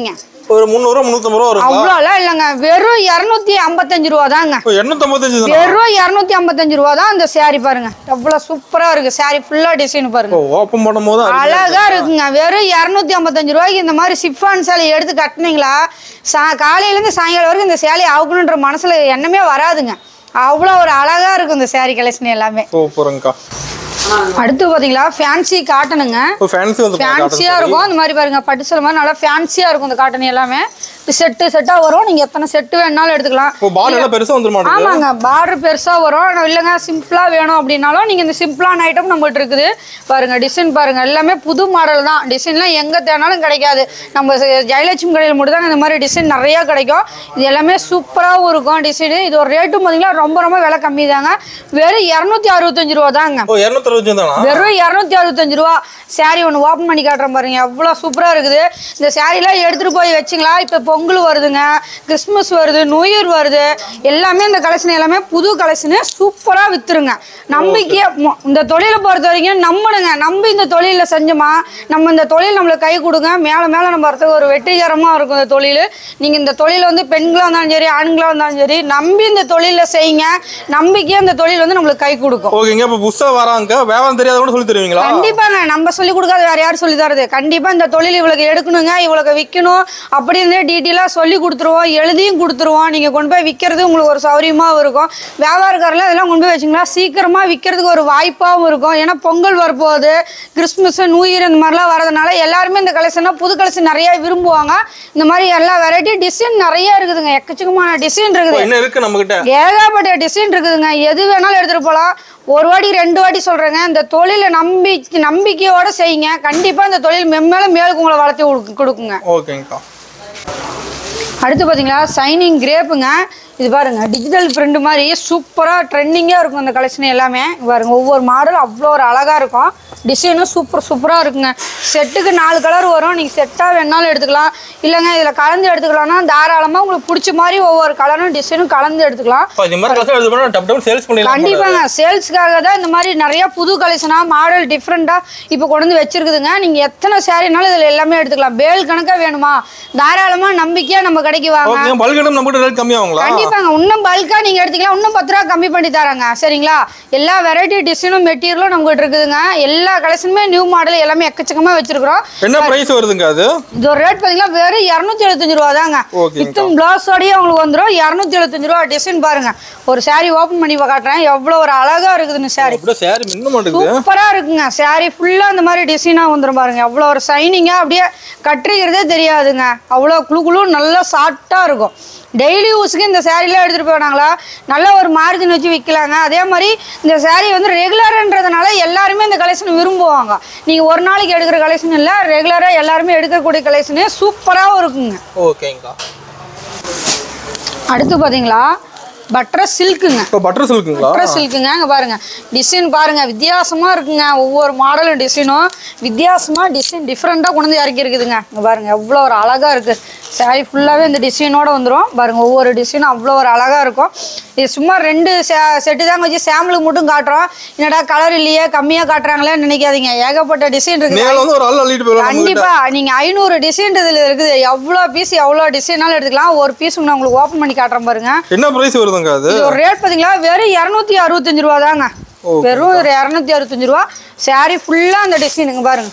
ஒரு 300 350 ரூபா வரும். அவ்வளோலாம் இல்லைங்க, வெறும் 255 ரூபா தாங்க. 255 வெறும் 255 ரூபா தான். இந்த சாரி பாருங்க எவ்வளவு சூப்பரா இருக்கு. சாரி ஃபுல்லா டிசைன் பாருங்க, ஓபன் பண்ணும்போது அழகா இருக்குங்க. வெறும் 255 ரூபாய்க்கு இந்த மாதிரி சிஃபான் சேலை எடுத்து கட்டினீங்களா காலையில இருந்து சாயங்காலம் வரைக்கும் இந்த சேலை ஆகணுன்ற மனசுல எண்ணமே வராதுங்க. அவ்வளோ ஒரு அழகா இருக்கும் இந்த சாரி கலெக்ஷன் எல்லாமே. சூப்பர்ங்கக்கா. அடுத்து பாத்தீங்களா ஃபேன்சி காட்டனுங்க. ஃபேன்சியா இருக்கும். இந்த மாதிரி பாருங்க பட்டு சேலை மாதிரி நல்லா ஃபேன்சியா இருக்கும் இந்த காட்டன் எல்லாமே. செட்டா வரும். நீங்க எத்தனை செட் வேணாலும் எடுத்துக்கலாம். பார்டர் பெருசா வந்துருமா? ஆமாங்க, பார்டர் பெருசா வரும். இல்லைங்க சிம்பிளா வேணும் அப்படின்னாலும் நீங்க இந்த சிம்பிளான ஐட்டம் நம்மகிட்ட இருக்குது பாருங்க. டிசைன் பாருங்க எல்லாமே புது மாடல் தான். டிசைன்லாம் எங்க தேனாலும் கிடைக்காது. நம்ம ஜெயலட்சுமி கடையில் மட்டும் தான் இந்த மாதிரி டிசைன் நிறைய கிடைக்கும். இது எல்லாமே சூப்பராகவும் இருக்கும் டிசைனு. இது ஒரு ரேட்டும் பார்த்தீங்கன்னா ரொம்ப ரொம்ப விலை கம்மி தாங்க. வெறும் 265 ரூபா தாங்க. வெறும் 265 ரூபா. சாரி ஒன்று ஓப்பன் பண்ணி காட்டுறேன் பாருங்க, எவ்வளோ சூப்பராக இருக்குது. இந்த சாரீலாம் எடுத்துகிட்டு போய் வச்சுங்களா. இப்போ பொங்கல் வருதுங்க, கிறிஸ்மஸ் வருது, நியூ இயர் வருது, எல்லாமே இந்த கலெக்ஷன் எல்லாமே புது கலெக்ஷனு சூப்பராக விற்றுருங்க. நம்பிக்கையாக இந்த தொழிலை பொறுத்த வரைக்கும் நம்பணுங்க. நம்பி இந்த தொழிலில் செஞ்சோமா நம்ம இந்த தொழில் நம்மளுக்கு கை கொடுங்க. மேலே மேலே நம்ம வரத்துக்கு ஒரு வெற்றிகரமாக இருக்கும் இந்த தொழில். நீங்கள் இந்த தொழில் வந்து பெண்களாக இருந்தாலும் சரி ஆண்களாக இருந்தாலும் சரி நம்பி இந்த தொழிலில் செய்யுங்க. நம்பிக்கையாக இந்த தொழில் வந்து நம்மளுக்கு கை கொடுக்கும். ஓகேங்க. இப்போ புதுசாக வராங்க வியாபாரம் தெரியாத சொல்லி தருவீங்களா? கண்டிப்பாங்க, நம்ம சொல்லி கொடுக்காத வேற யாரும் சொல்லி தரது. கண்டிப்பா இந்த தொழில் இவ்வளவு எடுக்கணுங்க, இவ்வளவு விற்கணும் அப்படின்னு டீட்டெயிலா சொல்லி கொடுத்துருவோம், எழுதியும் கொடுத்துருவோம். நீங்க கொண்டு போய் விற்கிறது உங்களுக்கு ஒரு சௌரியமா இருக்கும். வியாபாரக்காரில் இதெல்லாம் கொண்டு போய் வச்சுங்களா சீக்கிரமா விற்கிறதுக்கு ஒரு வாய்ப்பாகவும் இருக்கும். ஏன்னா பொங்கல் வரப்போகுது, கிறிஸ்துமஸ், நியூ இயர் இந்த மாதிரிலாம் வரதுனால எல்லாருமே இந்த கலெக்ஷனா புது கலெக்ஷன் நிறைய விரும்புவாங்க. இந்த மாதிரி எல்லா வெரைட்டி டிசைன் நிறைய இருக்குதுங்க. எக்கச்சக்கமான டிசைன் இருக்குது, ஏகப்பட்ட டிசைன் இருக்குதுங்க. எது வேணாலும் எடுத்துட்டு போகலாம். ஒரு வாட்டி 2 வாட்டி சொல்றேங்க, இந்த தொழிலை நம்பிக்கையோட செய்யுங்க. கண்டிப்பா இந்த தொழில் மேலுக்கு உங்களை வளர்த்து கொடுக்குங்க. ஓகேங்கக்கா. அடுத்து பாத்தீங்களா சைனிங் கிரேப்புங்க. இது பாருங்க டிஜிட்டல் பிரிண்ட் மாதிரி சூப்பரா ட்ரெண்டிங்கா இருக்கும் இந்த கலெக்ஷன் எல்லாமே. பாருங்க ஒவ்வொரு மாடல் அவ்வளோ ஒரு அழகா இருக்கும். டிசைனும் சூப்பரா இருக்குங்க. செட்டுக்கு 4 கலர் வரும். நீங்க செட்டா வேணாலும் எடுத்துக்கலாம், இல்லைங்க இதுல கலந்து எடுத்துக்கலாம்னா தாராளமா உங்களுக்கு பிடிச்ச மாதிரி ஒவ்வொரு கலரும் டிசைனும் கலந்து எடுத்துக்கலாம். கண்டிப்பாங்க, சேல்ஸ்க்காக தான் இந்த மாதிரி நிறைய புது கலெக்ஷனா மாடல் டிஃப்ரெண்டா இப்போ கொண்டு வந்து வச்சிருக்குதுங்க. நீங்க எத்தனை சாரினாலும் இதுல எல்லாமே எடுத்துக்கலாம். பேல் கணக்கா வேணுமா தாராளமா நம்பிக்கையா நம்ம கடைக்கு வாங்க. கண்டிப்பாங்க, இன்னும் பல்கா நீங்க எடுத்துக்கலாம். இன்னும் 10 ரூபா கம்மி பண்ணி தராங்க. சரிங்களா? எல்லா வெரைட்டி டிசைனும் மெட்டீரியலும் நம்மகிட்ட இருக்குதுங்க. எல்லா கலெக்ஷனுமே நியூ மாடல் எல்லாமே எக்கச்சக்கமா வச்சிருக்கோம். என்ன பிரைஸ் வருதுங்க? அது இது ஒரு ரேட் பாத்தீங்கன்னா வெறும் 275 ரூபா தாங்க. இத்தும் பிளவுஸோடயே உங்களுக்கு வந்துடும் 275 ரூபா. டிசைன் பாருங்க, ஒரு சாரி ஓபன் பண்ணி காட்டுறேன், எவ்வளவு ஒரு அழகா இருக்குதுன்னு. சாரி சூப்பரா இருக்குங்க. சாரி ஃபுல்லா இந்த மாதிரி டிசைனா வந்துடும் பாருங்க. எவ்வளவு ஒரு சைனிங்கா அப்படியே கட்டுறதே தெரியாதுங்க. அவ்வளோ குழு நல்லா சாஃப்டா இருக்கும். டெய்லி யூஸுக்கு இந்த சாரீலாம் எடுத்துகிட்டு போனாங்களா நல்ல ஒரு மார்ஜின் வச்சு விற்கலாங்க. அதே மாதிரி இந்த சாரீ வந்து ரெகுலர்ன்றதுனால எல்லாருமே இந்த கலெக்ஷன் விரும்புவாங்க. நீங்கள் ஒரு நாளைக்கு எடுக்கிற கலெக்ஷன் இல்லை, ரெகுலராக எல்லாருமே எடுக்கக்கூடிய கலெக்ஷனு சூப்பராகவும் இருக்குங்க. ஓகேங்கக்கா. அடுத்து பார்த்தீங்களா பட்டர் சில்க்குங்க. பட்டர் சில்க்குங்க. இங்கே பாருங்க டிசைன் பாருங்க வித்தியாசமா இருக்குங்க. ஒவ்வொரு மாடலும் டிசைனும் வித்தியாசமா டிசைன் டிஃப்ரெண்டா கொண்டு வந்து இறக்கி இருக்குதுங்க. இங்கே பாருங்க எவ்வளோ ஒரு அழகா இருக்கு. சாரி ஃபுல்லாகவே இந்த டிசைனோட வந்துடும் பாருங்க. ஒவ்வொரு டிசைனும் அவ்வளோ ஒரு அழகா இருக்கும். இது சும்மா 2 செட்டு தாங்க வச்சு சாம்பிளுக்கு மட்டும் காட்டுறோம். என்னடா கலர் இல்லையே கம்மியாக காட்டுறாங்களேன்னு நினைக்காதீங்க. ஏகப்பட்ட டிசைன் இருக்கு. கண்டிப்பா நீங்க 500 டிசைன் இதுல இருக்குது. எவ்வளோ பீஸ் எவ்வளோ டிசைனாலும் எடுத்துக்கலாம். ஒரு பீஸ் நான் உங்களுக்கு ஓப்பன் பண்ணி காட்டுறேன் பாருங்க. என்ன பிரைஸ் வருதுங்க? அது ஒரு ரேட் பாத்தீங்களா வெறும் 265 ரூபா தாங்க. வெறும் 265 ரூபா. சாரி ஃபுல்லா அந்த டிசைனுங்க பாருங்க.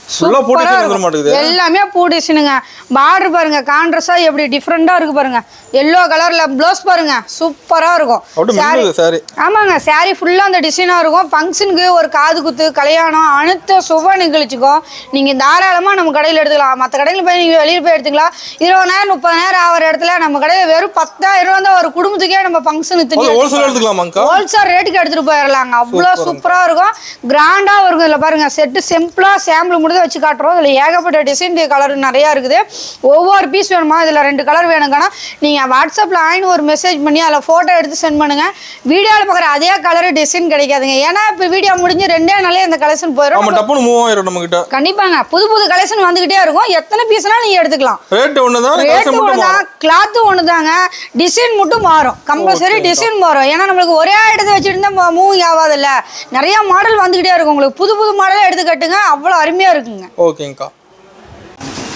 எல்லாமே பூ டிசைனுங்க. பார்டர் பாருங்க கான்ட்ராஸ்டா எப்படி டிஃப்ரெண்டா இருக்கு பாருங்க. எல்லோ கலர்ல ப்ளவுஸ் பாருங்க சூப்பரா இருக்கும். ஆமாங்க, சாரி ஃபுல்லா அந்த டிசைனா இருக்கும். ஃபங்க்ஷனுக்கு ஒரு காது குத்து கல்யாணம் அனைத்து சுப நிகழ்ச்சிக்கும் நீங்க தாராளமா நம்ம கடையில் எடுத்துக்கலாம். மற்ற கடையில் போய் நீங்க வெளியே போய் எடுத்துக்கலாம். 20,000 30,000 ஆகிற இடத்துல நம்ம கடையில வெறும் 10,000 ரூபா தான் ஒரு குடும்பத்துக்கே நம்ம ஃபங்க்ஷனுக்கு ஹோல்சேல் ரேட்டுக்கு எடுத்துட்டு போயிடலாங்க. அவ்வளோ சூப்பரா இருக்கும், கிராண்டா இருக்கும். இதுல பாருங்க செட்டு சிம்பிளா சாம்பிள் முடிஞ்சு வச்சு காட்டுறோம். இதுல ஏகப்பட்ட டிசைன் கலர் நிறைய இருக்குது. ஒவ்வொரு பீஸ் வேணுமா இதுல 2 கலர் வேணுங்கன்னா நீங்க வாட்ஸ்அப்ல ஒரு மெசேஜ் பண்ணி அதில் போட்டோ எடுத்து சென்ட் பண்ணுங்க. வீடியோவில் பார்க்குற அதே கலர் டிசைன் கிடைக்காதுங்க. ஏன்னா இப்போ வீடியோ முடிஞ்சு 2 நாளே இந்த கலெக்ஷன் போயிடும். கண்டிப்பாங்க, புது புது கலெக்ஷன் வந்துகிட்டே இருக்கும். எத்தனை பீஸ்னா நீங்க எடுத்துக்கலாம். ரேட் ஒண்ணுதான், கிளாத் ஒண்ணுதாங்க, டிசைன் மட்டும் மாறும். கம்பல்சரி டிசைன் மாறும். ஏன்னா நம்மளுக்கு ஒரே இடத்த வச்சுட்டு இருந்தா மூவிங் ஆகாது இல்ல. நிறைய மாடல் வந்துகிட்டே இருக்கும். உங்களுக்கு புது புது மாடலை எடுத்து கட்டுங்க, அவ்வளோ அருமையா இருக்குங்க. ஓகேங்கக்கா.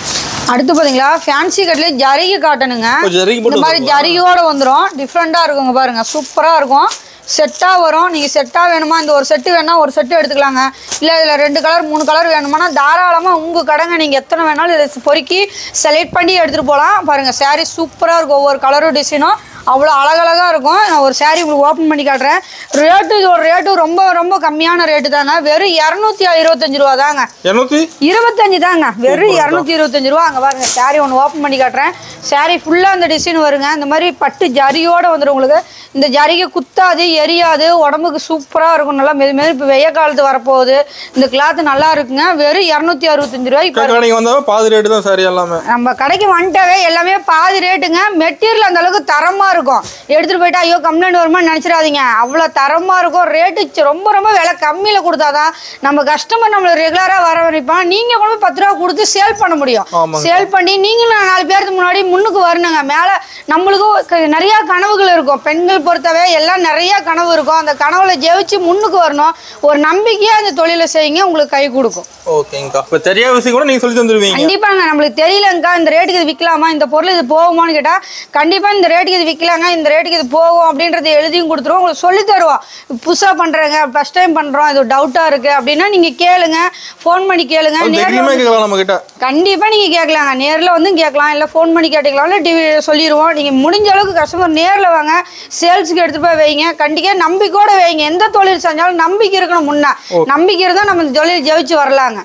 அடுத்து பாத்தீங்களா ஃபேன்சி கட்ல ஜரிகை காட்டனுங்க. இந்த மாதிரி ஜரிகையோட வந்துரும். டிஃபரெண்டா இருக்குங்க பாருங்க. சூப்பரா இருக்கும். செட்டா வரும். நீங்க செட்டா வேணுமா இந்த ஒரு செட்டு வேணா ஒரு செட்டு எடுத்துக்கலாங்க. இல்ல இதுல 2 கலர் 3 கலர் வேணுமானா தாராளமா உங்க கடைங்க நீங்க எத்தனை வேணாலும் இதை பொறுக்கி செலக்ட் பண்ணி எடுத்துட்டு போலாம். பாருங்க saree சூப்பரா இருக்கும். ஒவ்வொரு கலரும் டிசைனும் அவ்வளோ அழகழகா இருக்கும். நான் ஒரு saree உங்களுக்கு ஓப்பன் பண்ணி காட்டுறேன். இதோட ரேட்டு ரொம்ப ரொம்ப கம்மியான ரேட்டு தாங்க. வெறும் 225 ரூபா தாங்க. 225 தாங்க. வெறும் 225 ரூபா. அங்க பாருங்க saree ஒன்று ஓப்பன் பண்ணி காட்டுறேன். saree ஃபுல்லா அந்த டிசைன் வருங்க. இந்த மாதிரி பட்டு ஜரியோட வந்துடும் உங்களுக்கு. இந்த ஜரிகை குத்தாது எரியாது. உடம்புக்கு சூப்பரா இருக்கும். நல்லா மெது மெது. இப்போ வெய்ய காலத்து வரப்போகுது. இந்த கிளாத் நல்லா இருக்குங்க. வெறும் 265 ரூபாய்க்கு பாதி ரேட்டு தான் saree எல்லாமே. நம்ம கடைக்கு வந்துட்டாவே எல்லாமே பாதி ரேட்டுங்க. மெட்டீரியல் அந்த அளவுக்கு தரமா இருக்கும். எடுத்துட்டு போயிட்டா ஐயோ கம்ப்ளைண்ட் வருமா நினைச்சிடாதீங்க. அவ்வளோ தரமா இருக்கும். ரேட்டு ரொம்ப ரொம்ப விலை கம்மியில கொடுத்தாதான் நம்ம கஸ்டமர் நம்மள ரெகுலரா வரவழைப்பான். நீங்க கொண்டு 10 ரூபா கொடுத்து சேல் பண்ண முடியும். சேல் பண்ணி நீங்களும் 4 பேருக்கு முன்னாடி முன்னுக்கு வரணுங்க. மேல நம்மளுக்கும் நிறைய கனவுகள் இருக்கும். பெண்கள் பொறுத்தவே எல்லாம் நிறைய கனவு இருக்கும். அந்த கனவுல ஜெயிச்சு முன்னுக்கு வரணும். ஒரு நம்பிக்கையா அந்த தொழிலை செய்யுங்க. உங்களுக்கு கை கொடுக்கும். ஓகேங்கக்கா. இப்ப தெரியாத விஷயம் கூட நீங்க சொல்லி தந்துருவீங்க. கண்டிப்பாங்க. நம்மளுக்கு தெரியலங்கக்கா இந்த ரேட்டுக்கு இது விற்கலாமா இந்த பொருள் இது போகுமான்னு கேட்டா கண்டிப்பா இந்த ரேட்டுக்கு இது விற்கலாங்க இந்த ரேட்டுக்கு இது போகும் அப்படின்றத எழுதியும் கொடுத்துருவோம். உங்களுக்கு சொல்லி தருவோம். புதுசா பண்றேங்க ஃபர்ஸ்ட் டைம் பண்றோம் இது டவுட்டா இருக்கு அப்படின்னா நீங்க கேளுங்க. ஃபோன் பண்ணி கேளுங்க. கண்டிப்பா நீங்க கேட்கலாங்க. நேர்ல வந்து கேட்கலாம். இல்ல ஃபோன் பண்ணி கேட்டுக்கலாம். இல்ல டிவி சொல்லிடுவோம். நீங்க முடிஞ்ச அளவுக்கு கஸ்டமர் நேர்ல வாங்க. சேல்ஸுக்கு எடுத்துட்டு போய் வைங்க. கண்டிப்பா நம்பிக்கையோட வைங்க. எந்த தொழில் செஞ்சாலும் நம்பிக்கை இருக்கணும். முன்னா நம்பிக்கை இருந்தா நம்ம இந்த தொழில் ஜெயிச்சு வரலாங்க.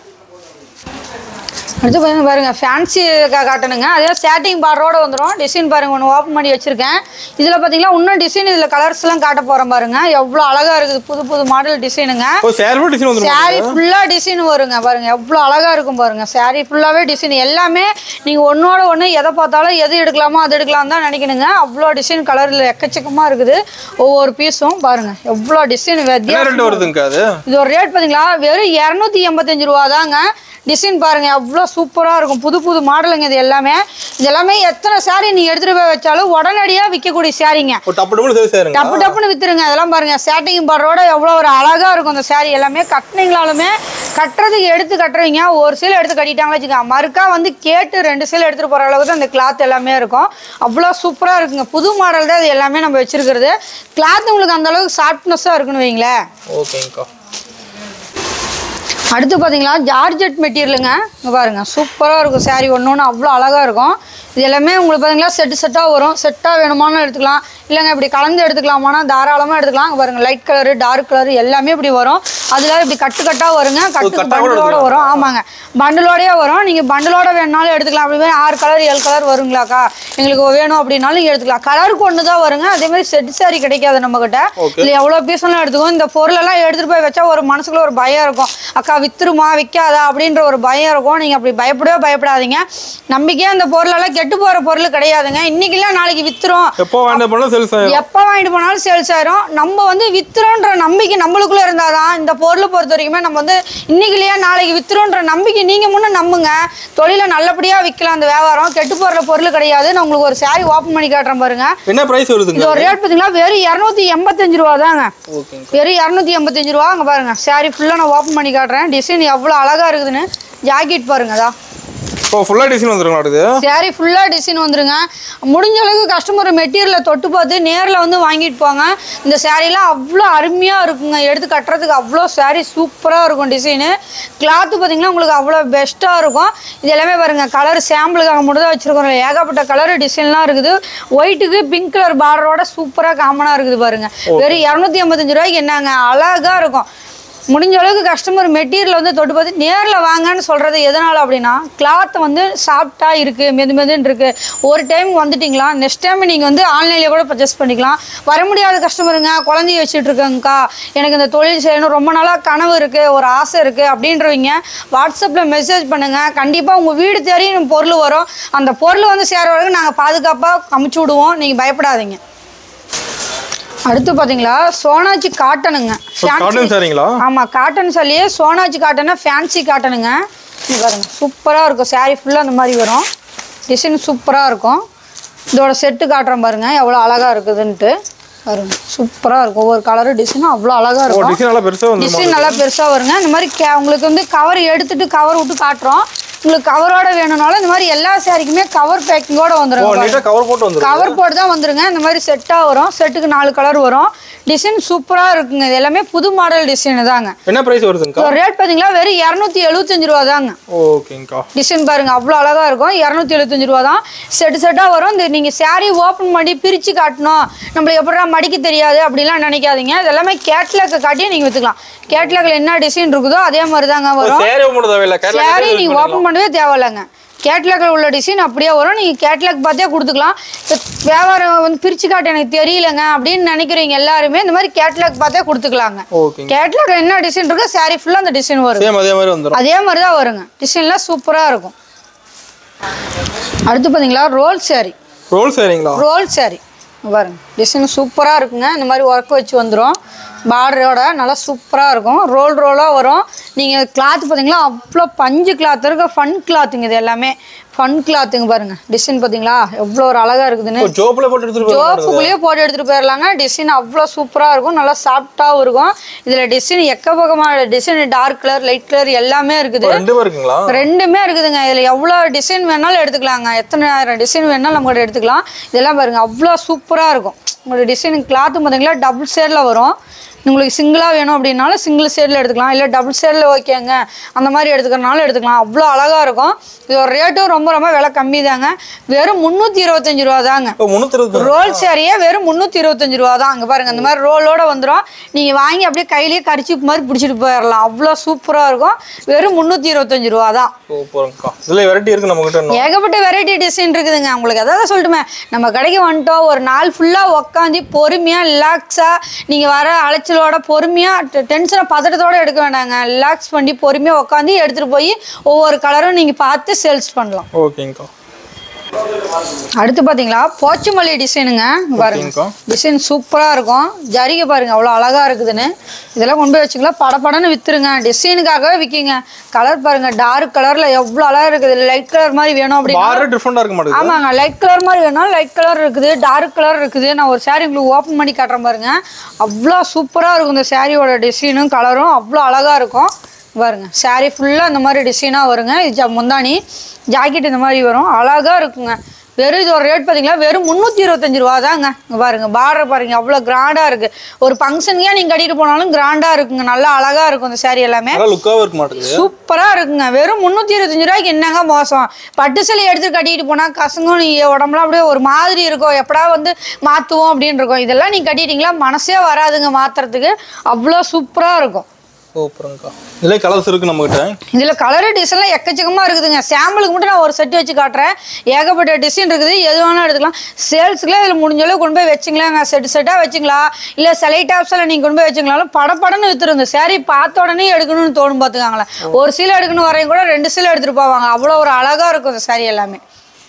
அடுத்து பாருங்க ஃபேன்சி காட்டணுங்க. அதே சேட்டிங் பார்டரோட வந்துடும். டிசைன் பாருங்க ஒன்று ஓப்பன் பண்ணி வச்சிருக்கேன். இதில் பார்த்தீங்கன்னா இன்னும் டிசைன் இதில் கலர்ஸ்லாம் காட்ட போகிறோம் பாருங்க. எவ்வளோ அழகா இருக்குது. புது புது மாடல் டிசைனுங்க. சாரி ஃபுல்லாக டிசைன் வருங்க பாருங்க. எவ்வளோ அழகா இருக்கும் பாருங்க. சாரி ஃபுல்லாகவே டிசைன் எல்லாமே நீங்கள் ஒன்னோட ஒன்று எதை பார்த்தாலும் எது எடுக்கலாமோ அது எடுக்கலாம் தான் நினைக்கணுங்க. அவ்வளோ டிசைன் கலரில் எக்கச்சக்கமாக இருக்குது. ஒவ்வொரு பீஸும் பாருங்க எவ்வளோ டிசைன் வித்தியாசம் வருதுங்க. இது ஒரு ரேட் பார்த்தீங்களா வெறும் 285 ரூபா தாங்க. டிசைன் பாருங்க எவ்வளோ சூப்பராக இருக்கும். புது புது மாடலுங்க. இது எல்லாமே எத்தனை சாரி நீங்கள் எடுத்துகிட்டு போய் வச்சாலும் உடனடியாக விற்கக்கூடிய சாரிங்க. டப்பு டப்புன்னு விற்றுருங்க. அதெல்லாம் பாருங்க சேட்டிங் பார்டரோட எவ்வளோ ஒரு அழகாக இருக்கும். அந்த சாரி எல்லாமே கட்டினீங்களாலுமே கட்டுறதுக்கு எடுத்து கட்டுறீங்க. ஒரு சீல் எடுத்து கட்டிட்டாங்க வச்சுக்கோங்க. மறுக்கா வந்து கேட்டு 2 சீல் எடுத்துகிட்டு போகிற அளவுக்கு தான் அந்த கிளாத் எல்லாமே இருக்கும். அவ்வளோ சூப்பராக இருக்குங்க. புது மாடல் தான் இது எல்லாமே நம்ம வச்சிருக்கிறது. கிளாத் உங்களுக்கு அந்த அளவுக்கு சாஃப்ட்னஸாக இருக்குன்னு வைங்களேன். ஓகேங்கக்கா. அடுத்து பார்த்தீங்களா ஜார்ஜெட் மெட்டீரியலுங்க. இங்கே பாருங்க சூப்பராக இருக்கும். சாரீ ஒன்று அவ்வளோ அழகாக இருக்கும். இது எல்லாமே உங்களுக்கு பார்த்தீங்களா செட்டாக வரும். செட்டாக வேணுமானு எடுத்துக்கலாம். இல்லைங்க இப்படி கலந்து எடுத்துக்கலாமானா தாராளமாக எடுத்துக்கலாம். அங்கே பாருங்க லைட் கலரு டார்க் கலரு எல்லாமே இப்படி வரும். அதில் இப்படி கட்டாக வருங்க. பண்டலோட வரும். ஆமாங்க பண்டலோடயே வரும். நீங்கள் பண்டலோட வேணுனாலும் எடுத்துக்கலாம். அப்படி 6 கலர் 7 கலர் வருங்களாக்கா எங்களுக்கு வேணும் அப்படின்னாலும் எடுத்துக்கலாம். கலருக்கு ஒன்று தான் வருங்க. அதே மாதிரி செட் சாரி கிடைக்காது நம்மக்கிட்ட. இல்லை எவ்வளோ பீஸ்லாம் எடுத்துக்கோம். இந்த பொருளெல்லாம் எடுத்துகிட்டு போய் வச்சா ஒரு மனசுக்குள்ள ஒரு பயம் இருக்கும். அக்கா வித்துருமா விற்காதா அப்படின்ற ஒரு பயம் இருக்கும். நீங்கள் அப்படி பயப்படாதீங்க. நம்பிக்கையாக அந்த பொருளெல்லாம் கெட்டு போகிற பொருள் கிடையாதுங்க. இன்னைக்குலாம் நாளைக்கு வித்துரும். எப்போ வாங்கிட்டு போனாலும் சேல்ஸ் ஆயிரும். நம்ம வந்து வித்துறோன்ற நம்பிக்கை நம்மளுக்குள்ள இருந்தாதான் இந்த பொருளை பொறுத்த வரைக்குமே நம்ம வந்து இன்னைக்குலயா நாளைக்கு வித்துறோன்ற நம்பிக்கை நீங்க முன்ன நம்புங்க. தொழிலை நல்லபடியா விற்கலாம். அந்த வியாபாரம் கெட்டு போற பொருள் கிடையாது. நான் உங்களுக்கு ஒரு சாரி ஓப்பன் பண்ணி காட்டுறேன் பாருங்க. என்ன பிரைஸ் வருதுங்க? இது ஒரு ரேட் பாத்தீங்களா வெறும் 285 ரூபா தாங்க. வெறும் 285 ரூபா. அங்க பாருங்க சாரி ஃபுல்லா நான் ஓப்பன் பண்ணி காட்டுறேன். டிசைன் எவ்வளவு அழகா இருக்குதுன்னு. ஜாக்கெட் பாருங்க. அதா ஃபுல்லா டிசைன் வந்துருங்க. அடுத்து சாரி ஃபுல்லா டிசைன் வந்துருங்க. முடிஞ்ச அளவுக்கு கஸ்டமர் மெட்டீரியலை தொட்டு பார்த்து நேரில் வந்து வாங்கிட்டு போங்க. இந்த சாரீலாம் அவ்வளோ அருமையாக இருக்குங்க. எடுத்து கட்டுறதுக்கு அவ்வளோ சாரீ சூப்பராக இருக்கும். டிசைனு கிளாத்து பார்த்தீங்கன்னா உங்களுக்கு அவ்வளோ பெஸ்ட்டாக இருக்கும். இது எல்லாமே பாருங்கள் கலர் சாம்பிளுக்காக மட்டும் தான் வச்சுருக்கோம். ஏகப்பட்ட கலர் டிசைன்லாம் இருக்குது. ஒயிட்டுக்கு பிங்க் கலர் பார்டரோட சூப்பராக காமனாக இருக்குது பாருங்கள். வெறும் 285 ரூபாய்க்கு என்னங்க அழகாக இருக்கும். முடிஞ்ச அளவுக்கு கஸ்டமர் மெட்டீரியல் வந்து தொட்டு பார்த்து நேரில் வாங்கன்னு சொல்கிறது எதனால் அப்படின்னா கிளாத் வந்து சாஃப்டாக இருக்குது மெதுன்னு இருக்குது. ஒரு டைம் வந்துட்டிங்களா நெக்ஸ்ட் டைம் நீங்கள் வந்து ஆன்லைனில் கூட பர்ச்சேஸ் பண்ணிக்கலாம். வர முடியாத கஸ்டமருங்க குழந்தைய வச்சுட்டு இருக்கேங்க்கா எனக்கு இந்த தொழில் செய்யணும் ரொம்ப நாளாக கனவு இருக்குது ஒரு ஆசை இருக்குது அப்படின்றவங்க வாட்ஸ்அப்பில் மெசேஜ் பண்ணுங்கள். கண்டிப்பாக உங்கள் வீடு தேடி பொருள் வரும். அந்த பொருள் வந்து சேர வரைக்கும் நாங்கள் பாதுகாப்பாக அமுச்சு விடுவோம். நீங்கள் பயப்படாதீங்க. அடுத்து பாத்தீங்களா சோனாச்சி காட்டனுங்க. ஆமா காட்டன் சாரியே சோனாச்சி காட்டனா ஃபேன்சி காட்டனுங்க. பாருங்க சூப்பரா இருக்கும். சாரி ஃபுல்லா அந்த மாதிரி வரும். டிசைன் சூப்பரா இருக்கும். இதோட செட்டு காட்டுறேன் பாருங்க எவ்வளவு அழகா இருக்குதுன்ட்டு. பாருங்க சூப்பரா இருக்கும். ஒவ்வொரு கலரும் டிசைனும் அவ்வளோ அழகா இருக்கும். டிசைன் நல்லா பெருசா வருங்க. இந்த மாதிரி உங்களுக்கு வந்து கவர் எடுத்துட்டு கவர் விட்டு காட்டுறோம். உங்களுக்கு கவரோட வேணும்னாலும் இந்த மாதிரி எல்லா சாரிக்குமே கவர் பேக்கிங்கோட வந்துருங்க. கவர் போட்டு தான் வந்துருங்க. இந்த மாதிரி செட்டா வரும். செட்டுக்கு 4 கலர் வரும். டிசைன் சூப்பரா இருக்குங்க. இது எல்லாமே புது மாடல் டிசைன் தாங்க. என்ன பிரைஸ் வருதுங்க? ரேட் பாத்தீங்களா வெறும் 275 ரூபா தாங்க. ஓகேங்கா. டிசைன் பாருங்க அவ்வளோ அழகா இருக்கும். 275 ரூபா தான். செட்டா வரும். இந்த நீங்க சாரி ஓபன் பண்ணி பிரிச்சு காட்டணும், நம்மளுக்கு எப்படா மடிக்க தெரியாது அப்படிலாம் நினைக்காதீங்க. இது எல்லாமே கேட்லாக் காட்டியே நீங்க வித்துக்கலாம். கேட்லாக்ல என்ன டிசைன் இருக்குதோ அதே மாதிரி தாங்க வரும். சாரி நீங்க ஓபன் பண்ணவே தேவையில்லைங்க. கேட்லாக்ல உள்ள டிசைன் அப்படியே வரும். நீங்க கேட்லாக் பார்த்தே கொடுத்துக்கலாம். வியாபாரம் வந்து பிரிச்சு காட்ட எனக்கு தெரியலங்க அப்படின்னு நினைக்கிறீங்க எல்லாருமே இந்த மாதிரி கேட்லாக் பார்த்தே கொடுத்துக்கலாங்க. கேட்லாக்ல என்ன டிசைன் இருக்கோ சாரி ஃபுல்லா அந்த டிசைன் வரும். அதே மாதிரி தான் வருங்க. டிசைன்லாம் சூப்பரா இருக்கும். அடுத்து பாத்தீங்களா ரோல் சாரி. ரோல் சாரி பாருங்க. டிசைன் சூப்பரா இருக்குங்க. இந்த மாதிரி ஒர்க் வச்சு வந்துடும். பார்டரோட நல்லா சூப்பராக இருக்கும். ரோலாக வரும். நீங்கள் கிளாத் பார்த்தீங்களா அவ்வளோ பஞ்சு கிளாத் இருக்க ஃபன் கிளாத்துங்க. இது எல்லாமே ஃபன் கிளாத்துங்க பாருங்க. டிசைன் பார்த்தீங்களா எவ்வளோ ஒரு அழகாக இருக்குதுன்னு. ஜோப்புக்குள்ளேயே போட்டு எடுத்துகிட்டு போயிடலாங்க. டிசைன் அவ்வளோ சூப்பராக இருக்கும். நல்லா சாஃப்டாகவும் இருக்கும். இதில் டிசைன் எக்கபக்கமான design dark colour light colour எல்லாமே இருக்குது. ரெண்டுமே இருக்குதுங்க. இதில் எவ்வளோ டிசைன் வேணாலும் எடுத்துக்கலாங்க. எத்தனை ஆயிரம் டிசைன் வேணாலும் நம்ம கூட எடுத்துக்கலாம். இதெல்லாம் பாருங்க அவ்வளோ சூப்பராக இருக்கும். உங்களோட டிசைன் கிளாத்து பார்த்தீங்களா டபுள் ஷேடில் வரும். உங்களுக்கு சிங்கிளாக வேணும் அப்படின்னாலும் சிங்கிள் ஷேடில் எடுத்துக்கலாம். இல்லை டபுள் ஷேடில் ஓகேங்க அந்த மாதிரி எடுத்துக்கிறனாலும் எடுத்துக்கலாம். அவ்வளோ அழகாக இருக்கும். இதோட ரேட்டும் ரொம்ப ரொம்ப விலை கம்மி தாங்க. வெறும் 325 ரூபா தாங்க. ரோல் சாரியே வெறும் 325 ரூபா தான். அங்கே பாருங்க இந்த மாதிரி ரோலோட வந்துடும். நீங்கள் வாங்கி அப்படியே கையிலேயே கரிச்சி மாதிரி பிடிச்சிட்டு போயிடலாம். அவ்வளோ சூப்பராக இருக்கும். வெறும் 325 ரூபா தான். ஏகப்பட்ட வெரைட்டி டிசைன் இருக்குதுங்க. உங்களுக்கு அதாவது சொல்லட்டுமே நம்ம கடைக்கு வந்துட்டோம் ஒரு நாள் ஃபுல்லாக உட்காந்து பொறுமையாக ரிலாக்ஸாக நீங்கள் வர அலைச்சலோட பொறுமையாக டென்ஷனை பதட்டத்தோட எடுக்க வேண்டாங்க. ரிலாக்ஸ் பண்ணி பொறுமையாக உட்காந்து எடுத்துகிட்டு போய் ஒவ்வொரு கலரும் நீங்கள் பார்த்து சேல்ஸ் பண்ணலாம். ஓகேங்கா. அடுத்து பார்த்தீங்களா போச்சமல்லி டிசைனுங்க பாருங்க. டிசைன் சூப்பராக இருக்கும். ஜரிகை பாருங்க அவ்வளோ அழகாக இருக்குதுன்னு. இதெல்லாம் கொண்டு போய் வச்சுக்கலாம். படப்படன்னு விற்றுருங்க. டிசைனுக்காகவே விற்கிங்க. கலர் பாருங்க டார்க் கலரில் எவ்வளோ அழகாக இருக்குது. லைட் கலர் மாதிரி வேணும் அப்படின்னு ஆமாங்க. லைட் கலர் மாதிரி வேணும். லைட் கலர் இருக்குது, டார்க் கலர் இருக்குது. நான் ஒரு சாரி உங்களுக்கு ஓப்பன் பண்ணி காட்டுறேன் பாருங்க. அவ்வளோ சூப்பராக இருக்கும். இந்த சாரியோட டிசைனும் கலரும் அவ்வளோ அழகாக இருக்கும் பாருங்க. சாரி ஃபுல்லாக இந்த மாதிரி டிசைனாக வருங்க. இது முந்தானி ஜாக்கெட் இந்த மாதிரி வரும். அழகாக இருக்குங்க. வெறும் இதோட ரேட் பார்த்தீங்களா வெறும் 325 ரூபா தாங்க. பாருங்க பார்டர் பாருங்க அவ்வளோ கிராண்டாக இருக்குது. ஒரு ஃபங்க்ஷனுக்கே நீங்கள் கட்டிட்டு போனாலும் கிராண்டாக இருக்குங்க. நல்லா அழகாக இருக்கும். இந்த சாரி எல்லாமே சூப்பராக இருக்குங்க. வெறும் 325 ரூபாய்க்கு என்னங்க மோசம். பட்டு சேலை எடுத்து கட்டிட்டு போனால் கசங்கும். நீங்கள் உடம்புலாம் அப்படியே ஒரு மாதிரி இருக்கும். எப்படா வந்து மாற்றுவோம் அப்படின்னு இருக்கும். இதெல்லாம் நீங்கள் கட்டிட்டீங்களா மனசே வராதுங்க மாற்றுறதுக்கு. அவ்வளோ சூப்பராக இருக்கும். இதுல கலர்ஸ் இருக்கு நம்ம கிட்ட. இதுல கலர் டிசைன்லாம் எக்கச்சக்கமா இருக்குதுங்க. சாம்பிளுக்கு மட்டும் நான் ஒரு செட் வச்சு காட்டுறேன். ஏகப்பட்ட டிசைன் இருக்குது. எது வேணாலும் எடுத்துக்கலாம். சேல்ஸ்க்குலாம் இதில் முடிஞ்ச அளவு கொண்டு போய் வச்சுங்களாங்க. செட்டாக வச்சுங்களா இல்லை சிலை டாப்ஸில் நீங்கள் கொண்டு போய் வச்சுங்களாலும் படப்படன்னு வித்துருங்க. சாரி பார்த்த உடனே எடுக்கணும்னு தோணும் பார்த்துக்காங்களேன். ஒரு சீலை எடுக்கணும் வரையும் கூட 2 சீலை எடுத்துகிட்டு போவாங்க. அவ்வளோ ஒரு அழகாக இருக்கும் இந்த சாரி எல்லாமே.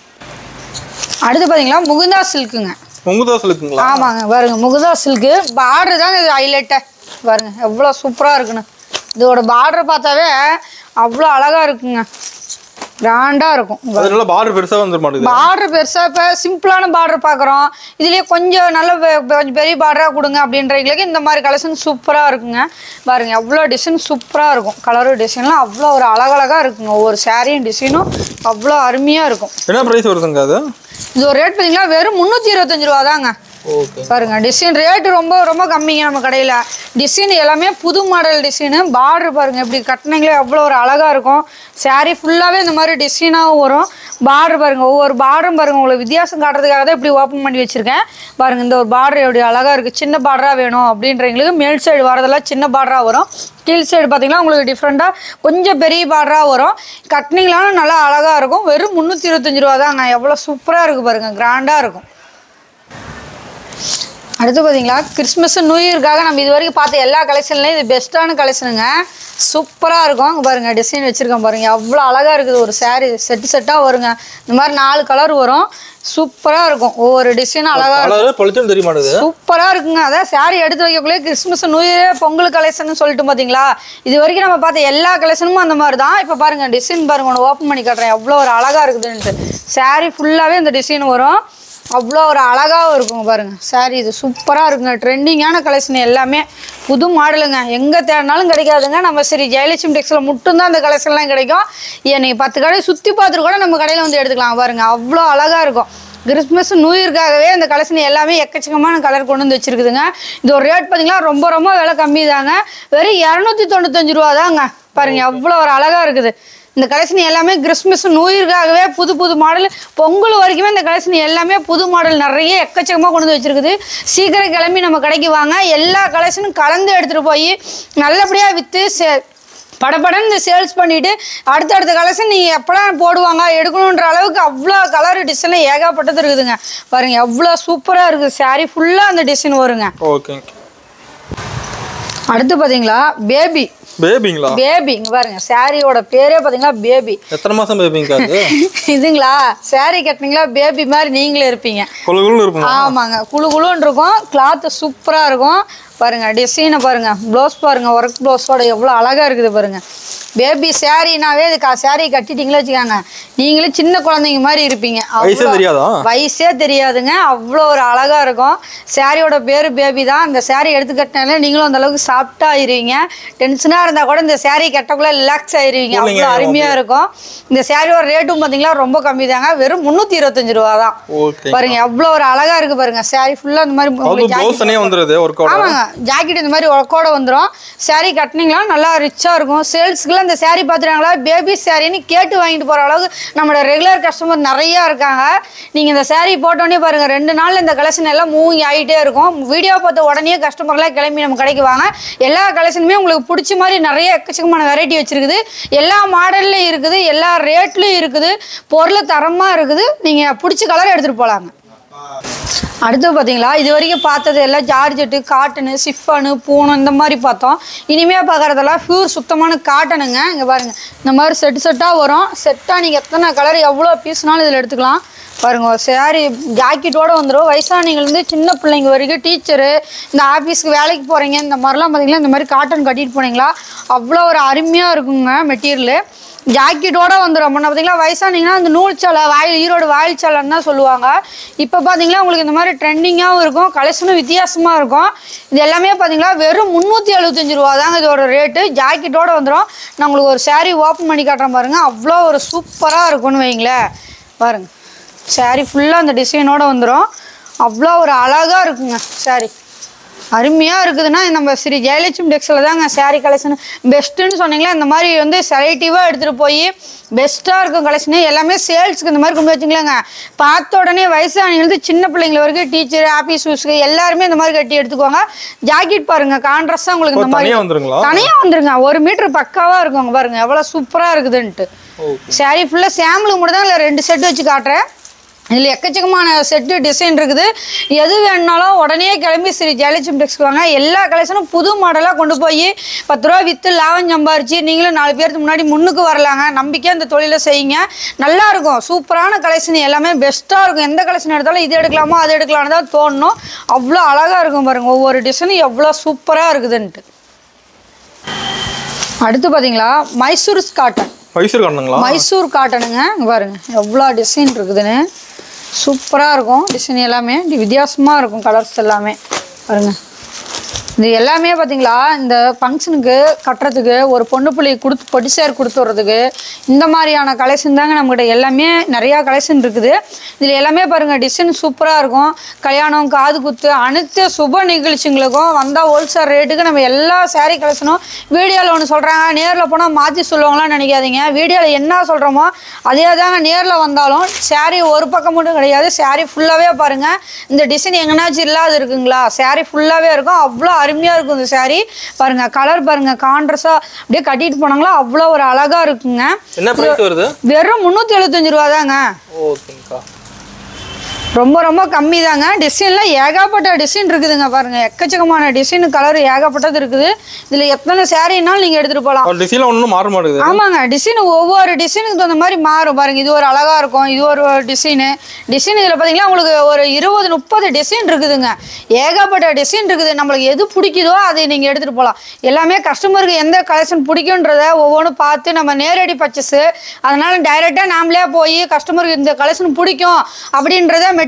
அடுத்து பார்த்தீங்களா முகுந்தா சில்க்குங்க. ஆமாங்க பாருங்க முகுந்தா சில்க்கு. பார்டர் தாங்க இது ஹைலைட்டாக பாருங்க எவ்வளோ சூப்பராக இருக்குன்னு. இதோட பார்டர் பார்த்தாவே அவ்வளோ அழகாக இருக்குங்க. கிராண்டாக இருக்கும். பார்டர் பெருசாக வந்து பார்டர் பெருசாக இப்போ சிம்பிளான பார்டர் பார்க்குறோம். இதுலேயே கொஞ்சம் நல்ல கொஞ்சம் பெரிய பார்டராக கொடுங்க அப்படின்றவங்களுக்கு இந்த மாதிரி கலெக்ஷன் சூப்பராக இருக்குங்க. பாருங்க எவ்வளோ டிசைன் சூப்பராக இருக்கும். கலரும் டிசைன்லாம் அவ்வளோ ஒரு அழகழகாக இருக்குங்க. ஒவ்வொரு சாரியும் டிசைனும் அவ்வளோ அருமையாக இருக்கும். என்ன ப்ரைஸ் வருதுங்க அது? இது ஒரு ரேட் பார்த்தீங்களா வெறும் 325 ரூபா தாங்க. பாருங்க டிசைன் ரேட்டு ரொம்ப ரொம்ப கம்மிங்க நம்ம கடையில். டிசைன் எல்லாமே புது மாடல் டிசைனு. பார்டர் பாருங்க எப்படி கட்டினீங்களே எவ்வளோ ஒரு அழகாக இருக்கும். சாரீ ஃபுல்லாகவே இந்த மாதிரி டிசைனாகவும் வரும். பார்டர் பாருங்க ஒவ்வொரு பார்டரும் பாருங்க உங்களுக்கு வித்தியாசம் காட்டுறதுக்காக தான் இப்படி ஓப்பன் பண்ணி வச்சிருக்கேன். பாருங்க இந்த ஒரு பார்டர் எப்படி அழகாக இருக்குது. சின்ன பார்டராக வேணும் அப்படின்றவங்களுக்கு மேல் சைடு வரதெல்லாம் சின்ன பார்டராக வரும். கீழ் சைடு பார்த்தீங்கன்னா உங்களுக்கு டிஃப்ரெண்ட்டாக கொஞ்சம் பெரிய பார்டராக வரும். கட்டினீங்களாலும் நல்லா அழகாக இருக்கும். வெறும் 325 ரூபா தாங்க. எவ்வளோ சூப்பராக இருக்குது பாருங்க. கிராண்டாக இருக்கும். அடுத்து பார்த்தீங்களா கிறிஸ்மஸ் நியூ இயர்க்காக நம்ம இது வரைக்கும் பார்த்த எல்லா கலெக்ஷன்லையும் இது பெஸ்ட்டான கலெக்ஷனுங்க. சூப்பராக இருக்கும். அங்கே பாருங்கள் டிசைன் வச்சுருக்கேன் பாருங்கள் எவ்வளோ அழகாக இருக்குது. ஒரு சாரீ செட்டாக வருங்க. இந்த மாதிரி 4 கலர் வரும். சூப்பராக இருக்கும். ஒவ்வொரு டிசைனும் அழகாக இருக்கும். சூப்பராக இருக்குங்க. அதான் சாரீ எடுத்து வைக்கக்குள்ளே Christmas new year Pongal collection சொல்லிட்டு பார்த்தீங்களா இது வரைக்கும் நம்ம பார்த்த எல்லா கலெக்ஷனும் அந்த மாதிரி தான். இப்போ பாருங்கள் டிசைன் பாருங்கள் ஒன்று ஓப்பன் பண்ணி காட்டுறேன் எவ்வளோ ஒரு அழகாக இருக்குதுன்ட்டு. சாரீ ஃபுல்லாகவே இந்த டிசைன் வரும். அவ்வளோ ஒரு அழகாகவும் இருக்குங்க பாருங்க. சாரி இது சூப்பராக இருக்குங்க. ட்ரெண்டிங்கான கலெக்ஷன் எல்லாமே புது மாடலுங்க. எங்கே தேடினாலும் கிடைக்காதுங்க. நம்ம சரி ஜெயலட்சுமி டெக்ஸ்டைல்ல மட்டும்தான் அந்த கலெக்ஷன்லாம் கிடைக்கும். நீங்கள் 10 கடை சுற்றி பார்த்துட்டு கூட நம்ம கடையில் வந்து எடுத்துக்கலாம் பாருங்க. அவ்வளோ அழகாக இருக்கும். கிறிஸ்மஸ் நியூ இயர்க்காகவே அந்த கலெக்ஷன் எல்லாமே எக்கச்சக்கமான கலர் கொண்டு வந்து வச்சிருக்குதுங்க. இது ஒரு ரேட் பார்த்தீங்கன்னா ரொம்ப ரொம்ப விலை கம்மி தாங்க. வெறும் 295 ரூபா தாங்க. பாருங்க அவ்வளோ ஒரு அழகாக இருக்குது. இந்த கலெக்ஷன் எல்லாமே கிறிஸ்மஸ் நியூ இயர்க்காகவே புது புது மாடல், பொங்கல் வரைக்குமே இந்த கலெக்ஷன் எல்லாமே புது மாடல் நிறைய எக்கச்சக்கமாக கொண்டு வந்து வச்சிருக்குது. சீக்கிரம் கிளம்பி நம்ம கடைக்கு வாங்க. எல்லா கலெக்ஷனும் கலந்து எடுத்துகிட்டு போய் நல்லபடியாக விற்று படப்படன்னு இந்த சேல்ஸ் பண்ணிவிட்டு அடுத்தடுத்த கலெக்ஷன் நீங்கள் எப்போலாம் போடுவாங்க எடுக்கணுன்ற அளவுக்கு அவ்வளோ கலர் டிசைனில் ஏகப்பட்டது இருக்குதுங்க. பாருங்கள் எவ்வளோ சூப்பராக இருக்குது. சாரீ ஃபுல்லாக அந்த டிசைன் வருங்க. ஓகே. அடுத்து பார்த்தீங்களா பேபி. பேபிங்களா? பேபி. இங்க பாருங்க சாரியோட பேரே பாத்தீங்களா பேபி. எத்தனை மாசம் பேபிங்க அது? இதுங்களா சாரி கட்டினீங்களா பேபி மாதிரி நீங்களே இருப்பீங்க. குளுகுளுன்னு இருக்கும். ஆமாங்க குளுகுளுன்னு இருக்கும். கிளாத் சூப்பரா இருக்கும். பாருங்க டிசைனை பாருங்க. ப்ளவுஸ் பாருங்க ஒர்க் ப்ளவுஸோட எவ்வளோ அழகா இருக்குது பாருங்க. பேபி சாரினாவே இது சாரி கட்டிட்டீங்களா வச்சுக்காங்க நீங்களே சின்ன குழந்தைங்க மாதிரி இருப்பீங்க. வயசே தெரியாதுங்க. அவ்வளோ ஒரு அழகா இருக்கும். சாரியோட பேரு பேபி தான். இந்த சாரி எடுத்து கட்டினாலே நீங்களும் அந்த அளவுக்கு சாஃப்டா ஆயிருவீங்க. டென்ஷனா இருந்தா கூட இந்த சாரி கட்டக்குள்ள ரிலாக்ஸ் ஆயிருவீங்க. அவ்வளோ அருமையா இருக்கும். இந்த சாரியோட ரேட்டும் பாத்தீங்களா ரொம்ப கம்மி தாங்க. வெறும் 325 ரூபா தான். பாருங்க எவ்வளோ ஒரு அழகா இருக்கு பாருங்க. சாரி ஃபுல்லா இந்த மாதிரி ஆமாங்க ஜாக்கெட் இந்த மாதிரி ஒர்க்கோட வந்துடும். சாரி கட்டினீங்களா நல்லா ரிச்சா இருக்கும். சேல்ஸ்க்குலாம் இந்த சாரி பார்த்துறாங்களா பேபி சாரின்னு கேட்டு வாங்கிட்டு போகிற அளவுக்கு நம்மளோட ரெகுலர் கஸ்டமர் நிறையா இருக்காங்க. நீங்கள் இந்த சாரி போட்டோன்னே பாருங்கள் 2 நாளில் இந்த கலெக்ஷன் எல்லாம் மூவிங் ஆகிட்டே இருக்கும். வீடியோ பார்த்த உடனே கஸ்டமர்லாம் கிளம்பி நம்ம கடைக்கு வாங்க. எல்லா கலெக்ஷனுமே உங்களுக்கு பிடிச்ச மாதிரி நிறைய எக்கச்சக்கமான வெரைட்டி வச்சுருக்குது. எல்லா மாடல்லையும் இருக்குது. எல்லா ரேட்லையும் இருக்குது. பொருள் தரமாக இருக்குது. நீங்கள் பிடிச்ச கலரை எடுத்துகிட்டு போகலாங்க. அடுத்து பார்த்தீங்களா இது வரைக்கும் பார்த்தது எல்லாம் ஜார்ஜெட்டு காட்டனு சிஃபானு பூனம் இந்த மாதிரி பார்த்தோம். இனிமேல் பார்க்குறதெல்லாம் பியூர் சுத்தமான காட்டனுங்க. இங்கே பாருங்கள் இந்த மாதிரி செட்டாக வரும். செட்டாக நீங்கள் எத்தனை கலர் எவ்வளோ பீஸ்னாலும் இதில் எடுத்துக்கலாம். பாருங்க சாரி ஜாக்கெட்டோடு வந்துடும். வயசானவங்கலேருந்து சின்ன பிள்ளைங்க வரைக்கும் டீச்சரு இந்த ஆஃபீஸ்க்கு வேலைக்கு போகிறீங்க இந்த மாதிரிலாம் பார்த்தீங்கன்னா இந்த மாதிரி காட்டன் கட்டிட்டு போனீங்களா அவ்வளோ ஒரு அருமையாக இருக்குங்க மெட்டீரியலு. ஜாக்கெட்டோட வந்துடும். முன்ன பார்த்தீங்களா வயசானீங்கன்னா அந்த நூல் சாலை ஈரோடு வாயில் சாலைன்னு தான் சொல்லுவாங்க. இப்போ பார்த்தீங்களா உங்களுக்கு இந்த மாதிரி ட்ரெண்டிங்காகவும் இருக்கும். கலெக்ஷனும் வித்தியாசமாக இருக்கும். இது எல்லாமே பார்த்தீங்களா வெறும் 375 ரூபா தாங்க இதோட ரேட்டு. ஜாக்கெட்டோடு வந்துடும். நான் உங்களுக்கு ஒரு சாரீ ஓப்பன் பண்ணி காட்டுறேன் பாருங்கள். அவ்வளோ ஒரு சூப்பராக இருக்கும்னு வைங்களேன். பாருங்கள் சாரீ ஃபுல்லாக அந்த டிசைனோடு வந்துடும். அவ்வளோ ஒரு அழகாக இருக்குங்க சாரீ. அருமையாக இருக்குதுன்னா நம்ம ஸ்ரீ ஜெயலட்சுமி டெக்ஸ்டைல்ல தாங்க சாரீ கலெக்ஷன் பெஸ்ட்டுன்னு சொன்னீங்களா. இந்த மாதிரி வந்து செலக்டிவாக எடுத்துகிட்டு போய் பெஸ்ட்டாக இருக்கும் கலெக்ஷனு. எல்லாமே சேல்ஸுக்கு இந்த மாதிரி கொண்டு வச்சுங்களாங்க. பார்த்த உடனே வயசானவங்களுக்கு சின்ன பிள்ளைங்கள வரைக்கும் டீச்சர் ஆஃபீஸ் யூஸ்க்கு எல்லாருமே இந்த மாதிரி கட்டி எடுத்துக்குவாங்க. ஜாக்கெட் பாருங்கள் கான்ட்ராஸ்டாக உங்களுக்கு இந்த மாதிரி தனியாக வந்துருங்க. 1 மீட்டர் பக்காவாக இருக்குங்க. பாருங்கள் எவ்வளோ சூப்பராக இருக்குதுன்ட்டு. சாரீ ஃபுல்லாக சாம்பிளுக்கு மட்டும் தான் இல்லை 2 செட் வச்சு காட்டுறேன். இதில் எக்கச்சக்கமான செட்டு டிசைன் இருக்குது. எது வேணுனாலும் உடனே கிளம்பி ஸ்ரீ ஜெயலட்சுமி டெக்ஸ்க்கு வாங்க. எல்லா கலெக்ஷனும் புது மாடலாக கொண்டு போய் 10 ரூபா விற்று லாபம் சம்பாரிச்சு நீங்களும் 4 பேருக்கு முன்னாடி முன்னுக்கு வரலாங்க. நம்பிக்கையாக இந்த தொழிலை செய்யுங்க. நல்லாயிருக்கும். சூப்பரான கலெக்ஷன் எல்லாமே பெஸ்ட்டாக இருக்கும். எந்த கலெக்ஷன் எடுத்தாலும் இது எடுக்கலாமோ அது எடுக்கலான்னு தான் தோணணும். அவ்வளோ அழகாக இருக்கும் பாருங்கள். ஒவ்வொரு டிசைனும் எவ்வளோ சூப்பராக இருக்குதுன்ட்டு. அடுத்து பார்த்தீங்களா மைசூர் காட்டன். மைசூர் காட்டனுங்க. பாருங்க எவ்வளோ டிசைன் இருக்குதுன்னு. சூப்பராக இருக்கும். டிசைன் எல்லாமே வித்தியாசமாக இருக்கும். கலர்ஸ் எல்லாமே பாருங்க. இது எல்லாமே பார்த்தீங்களா இந்த ஃபங்க்ஷனுக்கு கட்டுறதுக்கு ஒரு பொண்ணு பிள்ளை பொடி சேர் கொடுத்து வர்றதுக்கு இந்த மாதிரியான கலெக்ஷன் தாங்க நம்மகிட்ட எல்லாமே நிறையா கலெக்ஷன் இருக்குது. இதில் எல்லாமே பாருங்கள் டிசைன் சூப்பராக இருக்கும். கல்யாணம் காது குத்து அனைத்து சுப நிகழ்ச்சிங்களுக்கும் வந்தால் ஹோல்சேல் ரேட்டுக்கு நம்ம எல்லா சாரீ கலெக்ஷனும் வீடியோவில் ஒன்று சொல்கிறாங்க நேரில் போனால் மாற்றி சொல்லுவாங்களான்னு நினைக்காதீங்க. வீடியோவில் என்ன சொல்கிறோமோ அதே தாங்க நேரில் வந்தாலும். சாரீ ஒரு பக்கம் மட்டும் கிடையாது. சாரீ ஃபுல்லாகவே பாருங்கள். இந்த டிசைன் எங்கேனாச்சும் இல்லாத இருக்குங்களா சாரீ ஃபுல்லாகவே இருக்கும். அவ்வளோ அருமையாக இருக்கும் இந்த சாரீ. பாருங்க கலர் பாருங்க கான்ட்ராஸ்டா அப்படியே கட்டிட்டு போனாங்களா அவ்வளோ ஒரு அழகா இருக்குங்க. என்ன பிரைஸ் வருது? வெறும் 375 ரூபா தாங்க. ஓகேங்கா. ரொம்ப ரொம்ப கம்மி தாங்க. டிசைன்ல ஏகப்பட்ட டிசைன் இருக்குதுங்க. பாருங்க எக்கச்சக்கமான டிசைன் கலர் ஏகப்பட்டது இருக்குது. இதுல எத்தனை சாரீனாலும் நீங்க எடுத்துட்டு போகலாம். டிசைன் ஒன்றும் மாற மாட்டேங்குது. ஆமாங்க டிசைன் ஒவ்வொரு டிசைனுக்கு தகுந்த மாதிரி மாறும். பாருங்க இது ஒரு அழகா இருக்கும். இது ஒரு டிசைனு. டிசைன் இதில் பார்த்தீங்கன்னா உங்களுக்கு ஒரு 20-30 டிசைன் இருக்குதுங்க. ஏகப்பட்ட டிசைன் இருக்குது. நம்மளுக்கு எது பிடிக்குதோ அதை நீங்க எடுத்துட்டு போகலாம். எல்லாமே கஸ்டமருக்கு எந்த கலெக்ஷன் பிடிக்குன்றத ஒவ்வொன்றும் பார்த்து நம்ம நேரடி பர்ச்சேஸ். அதனால டைரெக்டாக நாமளே போய் கஸ்டமருக்கு இந்த கலெக்ஷன் பிடிக்கும் அப்படின்றத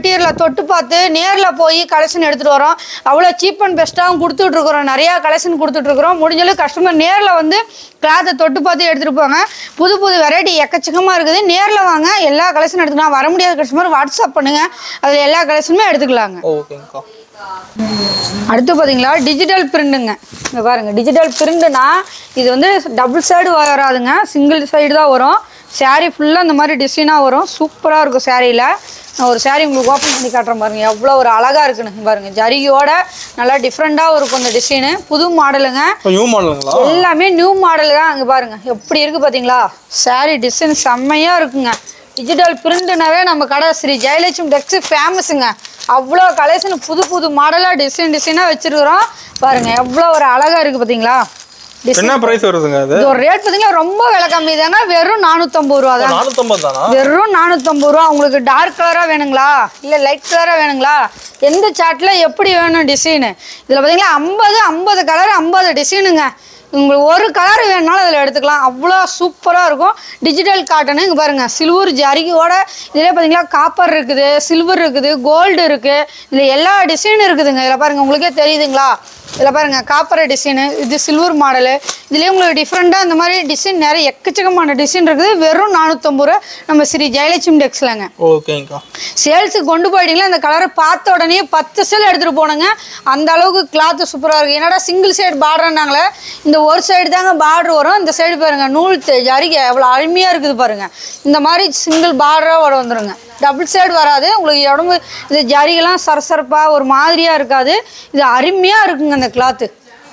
மெட்டீரியலை தொட்டு பார்த்து நேரில் போய் கலெக்ஷன் எடுத்துகிட்டு வரோம். அவ்வளோ சீப் அண்ட் பெஸ்ட்டாகவும் கொடுத்துட்ருக்குறோம். நிறையா கலெக்ஷன் கொடுத்துட்ருக்குறோம். முடிஞ்சளவு கஸ்டமர் நேரில் வந்து கிளாத்தை தொட்டு பார்த்து எடுத்துகிட்டு போங்க. புது புது வெரைட்டி எக்கச்சக்கமாக இருக்குது. நேரில் வாங்க, எல்லா கலெக்ஷன் எடுத்துக்கலாம். வர முடியாத கஸ்டமர் வாட்ஸ்அப் பண்ணுங்கள், அதில் எல்லா கலெக்ஷனுமே எடுத்துக்கலாங்க. ஓகேங்கக்கா. அடுத்து பார்த்தீங்களா டிஜிட்டல் பிரிண்ட்டுங்க. இங்கே பாருங்கள், டிஜிட்டல் பிரிண்ட்டுனா இது வந்து டபுள் சைடு வராதுங்க, சிங்கிள் சைடு தான் வரும். சாரீ ஃபுல்லாக இந்த மாதிரி டிசைனாக வரும். சூப்பராக இருக்கும் சாரியில். நான் ஒரு சாரீ உங்களுக்கு ஓப்பன் பண்ணி காட்டுறேன் பாருங்கள், எவ்வளோ ஒரு அழகாக இருக்குன்னு பாருங்கள். ஜரிகையோட நல்லா டிஃப்ரெண்ட்டாகவும் இருக்கும் இந்த டிசைனு. புது மாடலுங்க, நியூ மாடலுங்களா? எல்லாமே நியூ மாடல் தான். அங்கே பாருங்கள் எப்படி இருக்குது பார்த்தீங்களா, சாரீ டிசைன் செம்மையாக இருக்குங்க. டிஜிட்டல் பிரிண்ட்னாவே நம்ம கடை ஸ்ரீ ஜெயலட்சுமி டெக்ஸ் ஃபேமஸுங்க. அவ்வளோ கலெக்ஷன் புது புது மாடலாக டிசைனாக வச்சுருக்குறோம். பாருங்கள் எவ்வளோ ஒரு அழகாக இருக்குது பார்த்தீங்களா. என்ன பிரைஸ் வருதுங்க அது? இது ஒரு ரேட் பார்த்தீங்கன்னா ரொம்ப விலை கம்மி தாங்க, வெறும் 450 ரூபா தான். 450 தானா? வெறும் 450 ரூபா. உங்களுக்கு டார்க் கலராக வேணுங்களா இல்லை லைட் கலராக வேணுங்களா, எந்த சார்ட்டில் எப்படி வேணும் டிசைனு. இதில் பார்த்தீங்கன்னா 50 கலர் 50 டிசைனுங்க. உங்களுக்கு ஒரு கலர் வேணுனாலும் அதில் எடுத்துக்கலாம். அவ்வளோ சூப்பராக இருக்கும். டிஜிட்டல் காட்டனு இங்கே பாருங்கள், சில்வர் ஜரிகையோட. இதில் பார்த்தீங்களா காப்பர் இருக்குது, சில்வர் இருக்குது, கோல்டு இருக்குது. இதில் எல்லா டிசைனும் இருக்குதுங்க. இதில் பாருங்கள் உங்களுக்கே தெரியுதுங்களா. இதில் பாருங்கள் காப்பர் டிசைனு, இது சில்வர் மாடலு. இதுலேயே உங்களுக்கு டிஃப்ரெண்ட்டாக இந்த மாதிரி டிசைன் நிறைய எக்கச்சக்கமான டிசைன் இருக்குது. வெறும் 450 ரூபா நம்ம ஸ்ரீ ஜெயலட்சுமி டெக்ஸ்லங்க. ஓகேங்கக்கா. சேல்ஸுக்கு கொண்டு போயிட்டீங்களா அந்த கலரை பார்த்த உடனே 10 சேல் எடுத்துகிட்டு போனோங்க. அந்த அளவுக்கு கிளாத்து சூப்பராக இருக்குது. என்னடா சிங்கிள் சைடு பார்டர்னாங்களே, இந்த ஒரு சைடு தாங்க பார்டர் வரும். இந்த சைடு பாருங்கள் நூல் ஜரிகை எவ்வளோ அருமையாக இருக்குது பாருங்கள். இந்த மாதிரி சிங்கிள் பார்டராக வந்துடுங்க, டபுள் சைடு வராது. உங்களுக்கு உடம்பு இது ஜரிகெல்லாம் சரசரப்பாக ஒரு மாதிரியாக இருக்காது. இது அருமையாக இருக்குங்க அந்த கிளாத்து.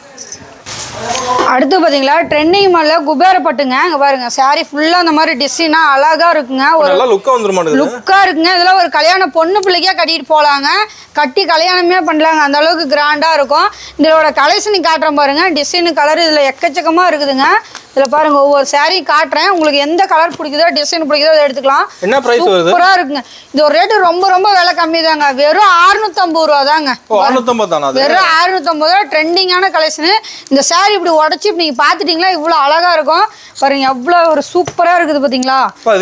அடுத்து பார்த்தீங்களா ட்ரெண்டிங் மாடலில் குபேரப்பட்டுங்க. இங்கே பாருங்கள் சாரீ ஃபுல்லாக அந்த மாதிரி டிசைனாக அழகாக இருக்குங்க. ஒரு லுக்காக இருக்குங்க. இதெல்லாம் ஒரு கல்யாண பொண்ணு பிள்ளைக்கே கட்டிட்டு போகலாங்க, கட்டி கல்யாணமே பண்ணலாங்க. அந்த அளவுக்கு கிராண்டாக இருக்கும். இதோட கலெக்ஷன் காட்டுறேன் பாருங்கள். டிசைனு கலர் இதில் எக்கச்சக்கமாக இருக்குதுங்க. இதில் பாருங்கள் ஒவ்வொரு சாரீ காட்டுறேன். உங்களுக்கு எந்த கலர் பிடிக்குதோ டிசைன் பிடிக்குதோ அதை எடுத்துக்கலாம். என்ன பிரைஸ் வருது? சூப்பராக இருக்குங்க. இது ஒரு ரேட்டு ரொம்ப ரொம்ப விலை கம்மி தாங்க, வெறும் 650 ரூபா தாங்க. வெறும் 650 ரூபா. ட்ரெண்டிங்கான கலெக்ஷனு. இந்த சாரீ இப்படி உடச்சி இப்படி நீங்கள் பார்த்துட்டிங்களா இவ்வளோ அழகாக இருக்கும் பாருங்க. எவ்வளோ ஒரு சூப்பராக இருக்குது பார்த்தீங்களா.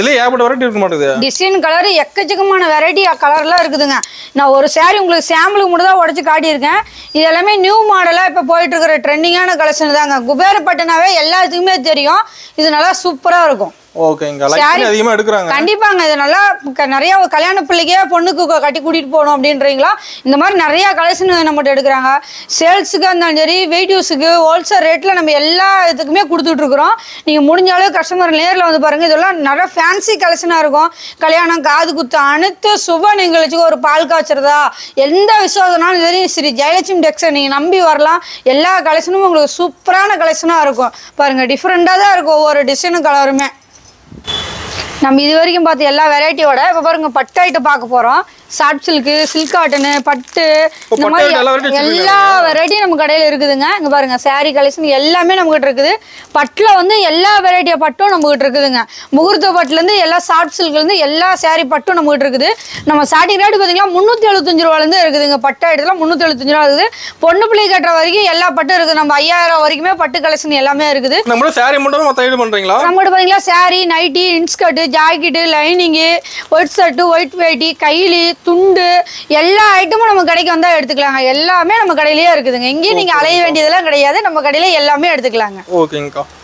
டிசைன் கலர் எக்கச்சக்கமான வெரைட்டி கலர்லாம் இருக்குதுங்க. நான் ஒரு சாரீ உங்களுக்கு சாம்பிளுக்கு மட்டும் தான் உடச்சி காட்டியிருக்கேன். இது எல்லாமே நியூ மாடலாக இப்போ போயிட்டு இருக்கிற ட்ரெண்டிங்கான கலெக்ஷன் தாங்க. குபேரப்பட்டுனாவே எல்லாத்துக்குமே தெரியும். இது நல்லா சூப்பராக இருக்கும். கண்டிப்பாங்க. இது நல்லா நிறைய கல்யாண பிள்ளைக்கே பொண்ணுக்கு கட்டி கூட்டிட்டு போகணும் அப்படின்றீங்களா, இந்த மாதிரி நிறைய கலெக்ஷன் நம்மகிட்ட எடுக்கிறாங்க. சேல்ஸுக்கு இருந்தாலும் சரி, வெயிட்யூஸுக்கு ஹோல்சேல் ரேட்ல நம்ம எல்லா இதுக்குமே கொடுத்துட்டு இருக்கிறோம். நீங்க முடிஞ்ச அளவு கஸ்டமர் நேரில் வந்து பாருங்க. இதெல்லாம் நிறைய ஃபேன்சி கலெக்ஷனா இருக்கும். கல்யாணம், காது குத்து, அனைத்து சுப நிகழ்ச்சிக்கு ஒரு பால் காய்ச்சறதா எந்த விசுவாசனாலும் சரி ஸ்ரீ ஜெயலட்சுமி டெக்ஸை நீங்க நம்பி வரலாம். எல்லா கலெக்ஷனும் உங்களுக்கு சூப்பரான கலெக்ஷனா இருக்கும். பாருங்க டிஃப்ரெண்டா தான் இருக்கும் ஒவ்வொரு டிசைனும் கலருமே. நம்ம இது வரைக்கும் பார்த்து எல்லா வெரைட்டியோட இப்போ பாருங்க பட்டு ஐட்டம் பார்க்க போகிறோம். சாஃப்ட் சில்க்கு, சில்க் காட்டனு, பட்டு, இந்த மாதிரி எல்லா வெரைட்டியும் நம்ம கடையில் இருக்குதுங்க. இங்கே பாருங்கள் சாரீ கலெக்ஷன் எல்லாமே நம்மகிட்ட இருக்குது. பட்டில் வந்து எல்லா வெரைட்டியாக பட்டும் நம்மகிட்ட இருக்குதுங்க. முகூர்த்த பட்டுலேருந்து எல்லா சாஃப்ட் சில்க்லேருந்து எல்லா சாரீ பட்டும் நம்மகிட்ட இருக்குது. நம்ம ஸ்டார்டிங் ரேட்டு பார்த்தீங்கன்னா 375 ரூபாலேருந்து இருக்குதுங்க. பட்டு ஐட்டத்தில் 375 ரூபா இருக்குது. பொண்ணு பிள்ளை கட்டுற வரைக்கும் எல்லா பட்டும் இருக்குது. நம்ம 5000 வரைக்குமே பட்டு கலெக்ஷன் எல்லாமே இருக்குது. நம்ம சாரீ மட்டும் மற்ற ஐட்டம் பண்ணுறீங்களா? நம்மகிட்ட பார்த்தீங்கன்னா sari, nightie, inskirt, jacket, lining, white shirt, white வேட்டி, கைலி, துண்டு எல்லா ஐட்டமும் நம்ம கடைக்கு வந்தா எடுத்துக்கலாங்க. எல்லாமே நம்ம கடையிலேயே இருக்குதுங்க. எங்கேயும் நீங்க அலைய வேண்டியதெல்லாம் கிடையாது. நம்ம கடையில எல்லாமே எடுத்துக்கலாங்க. ஓகேங்கக்கா.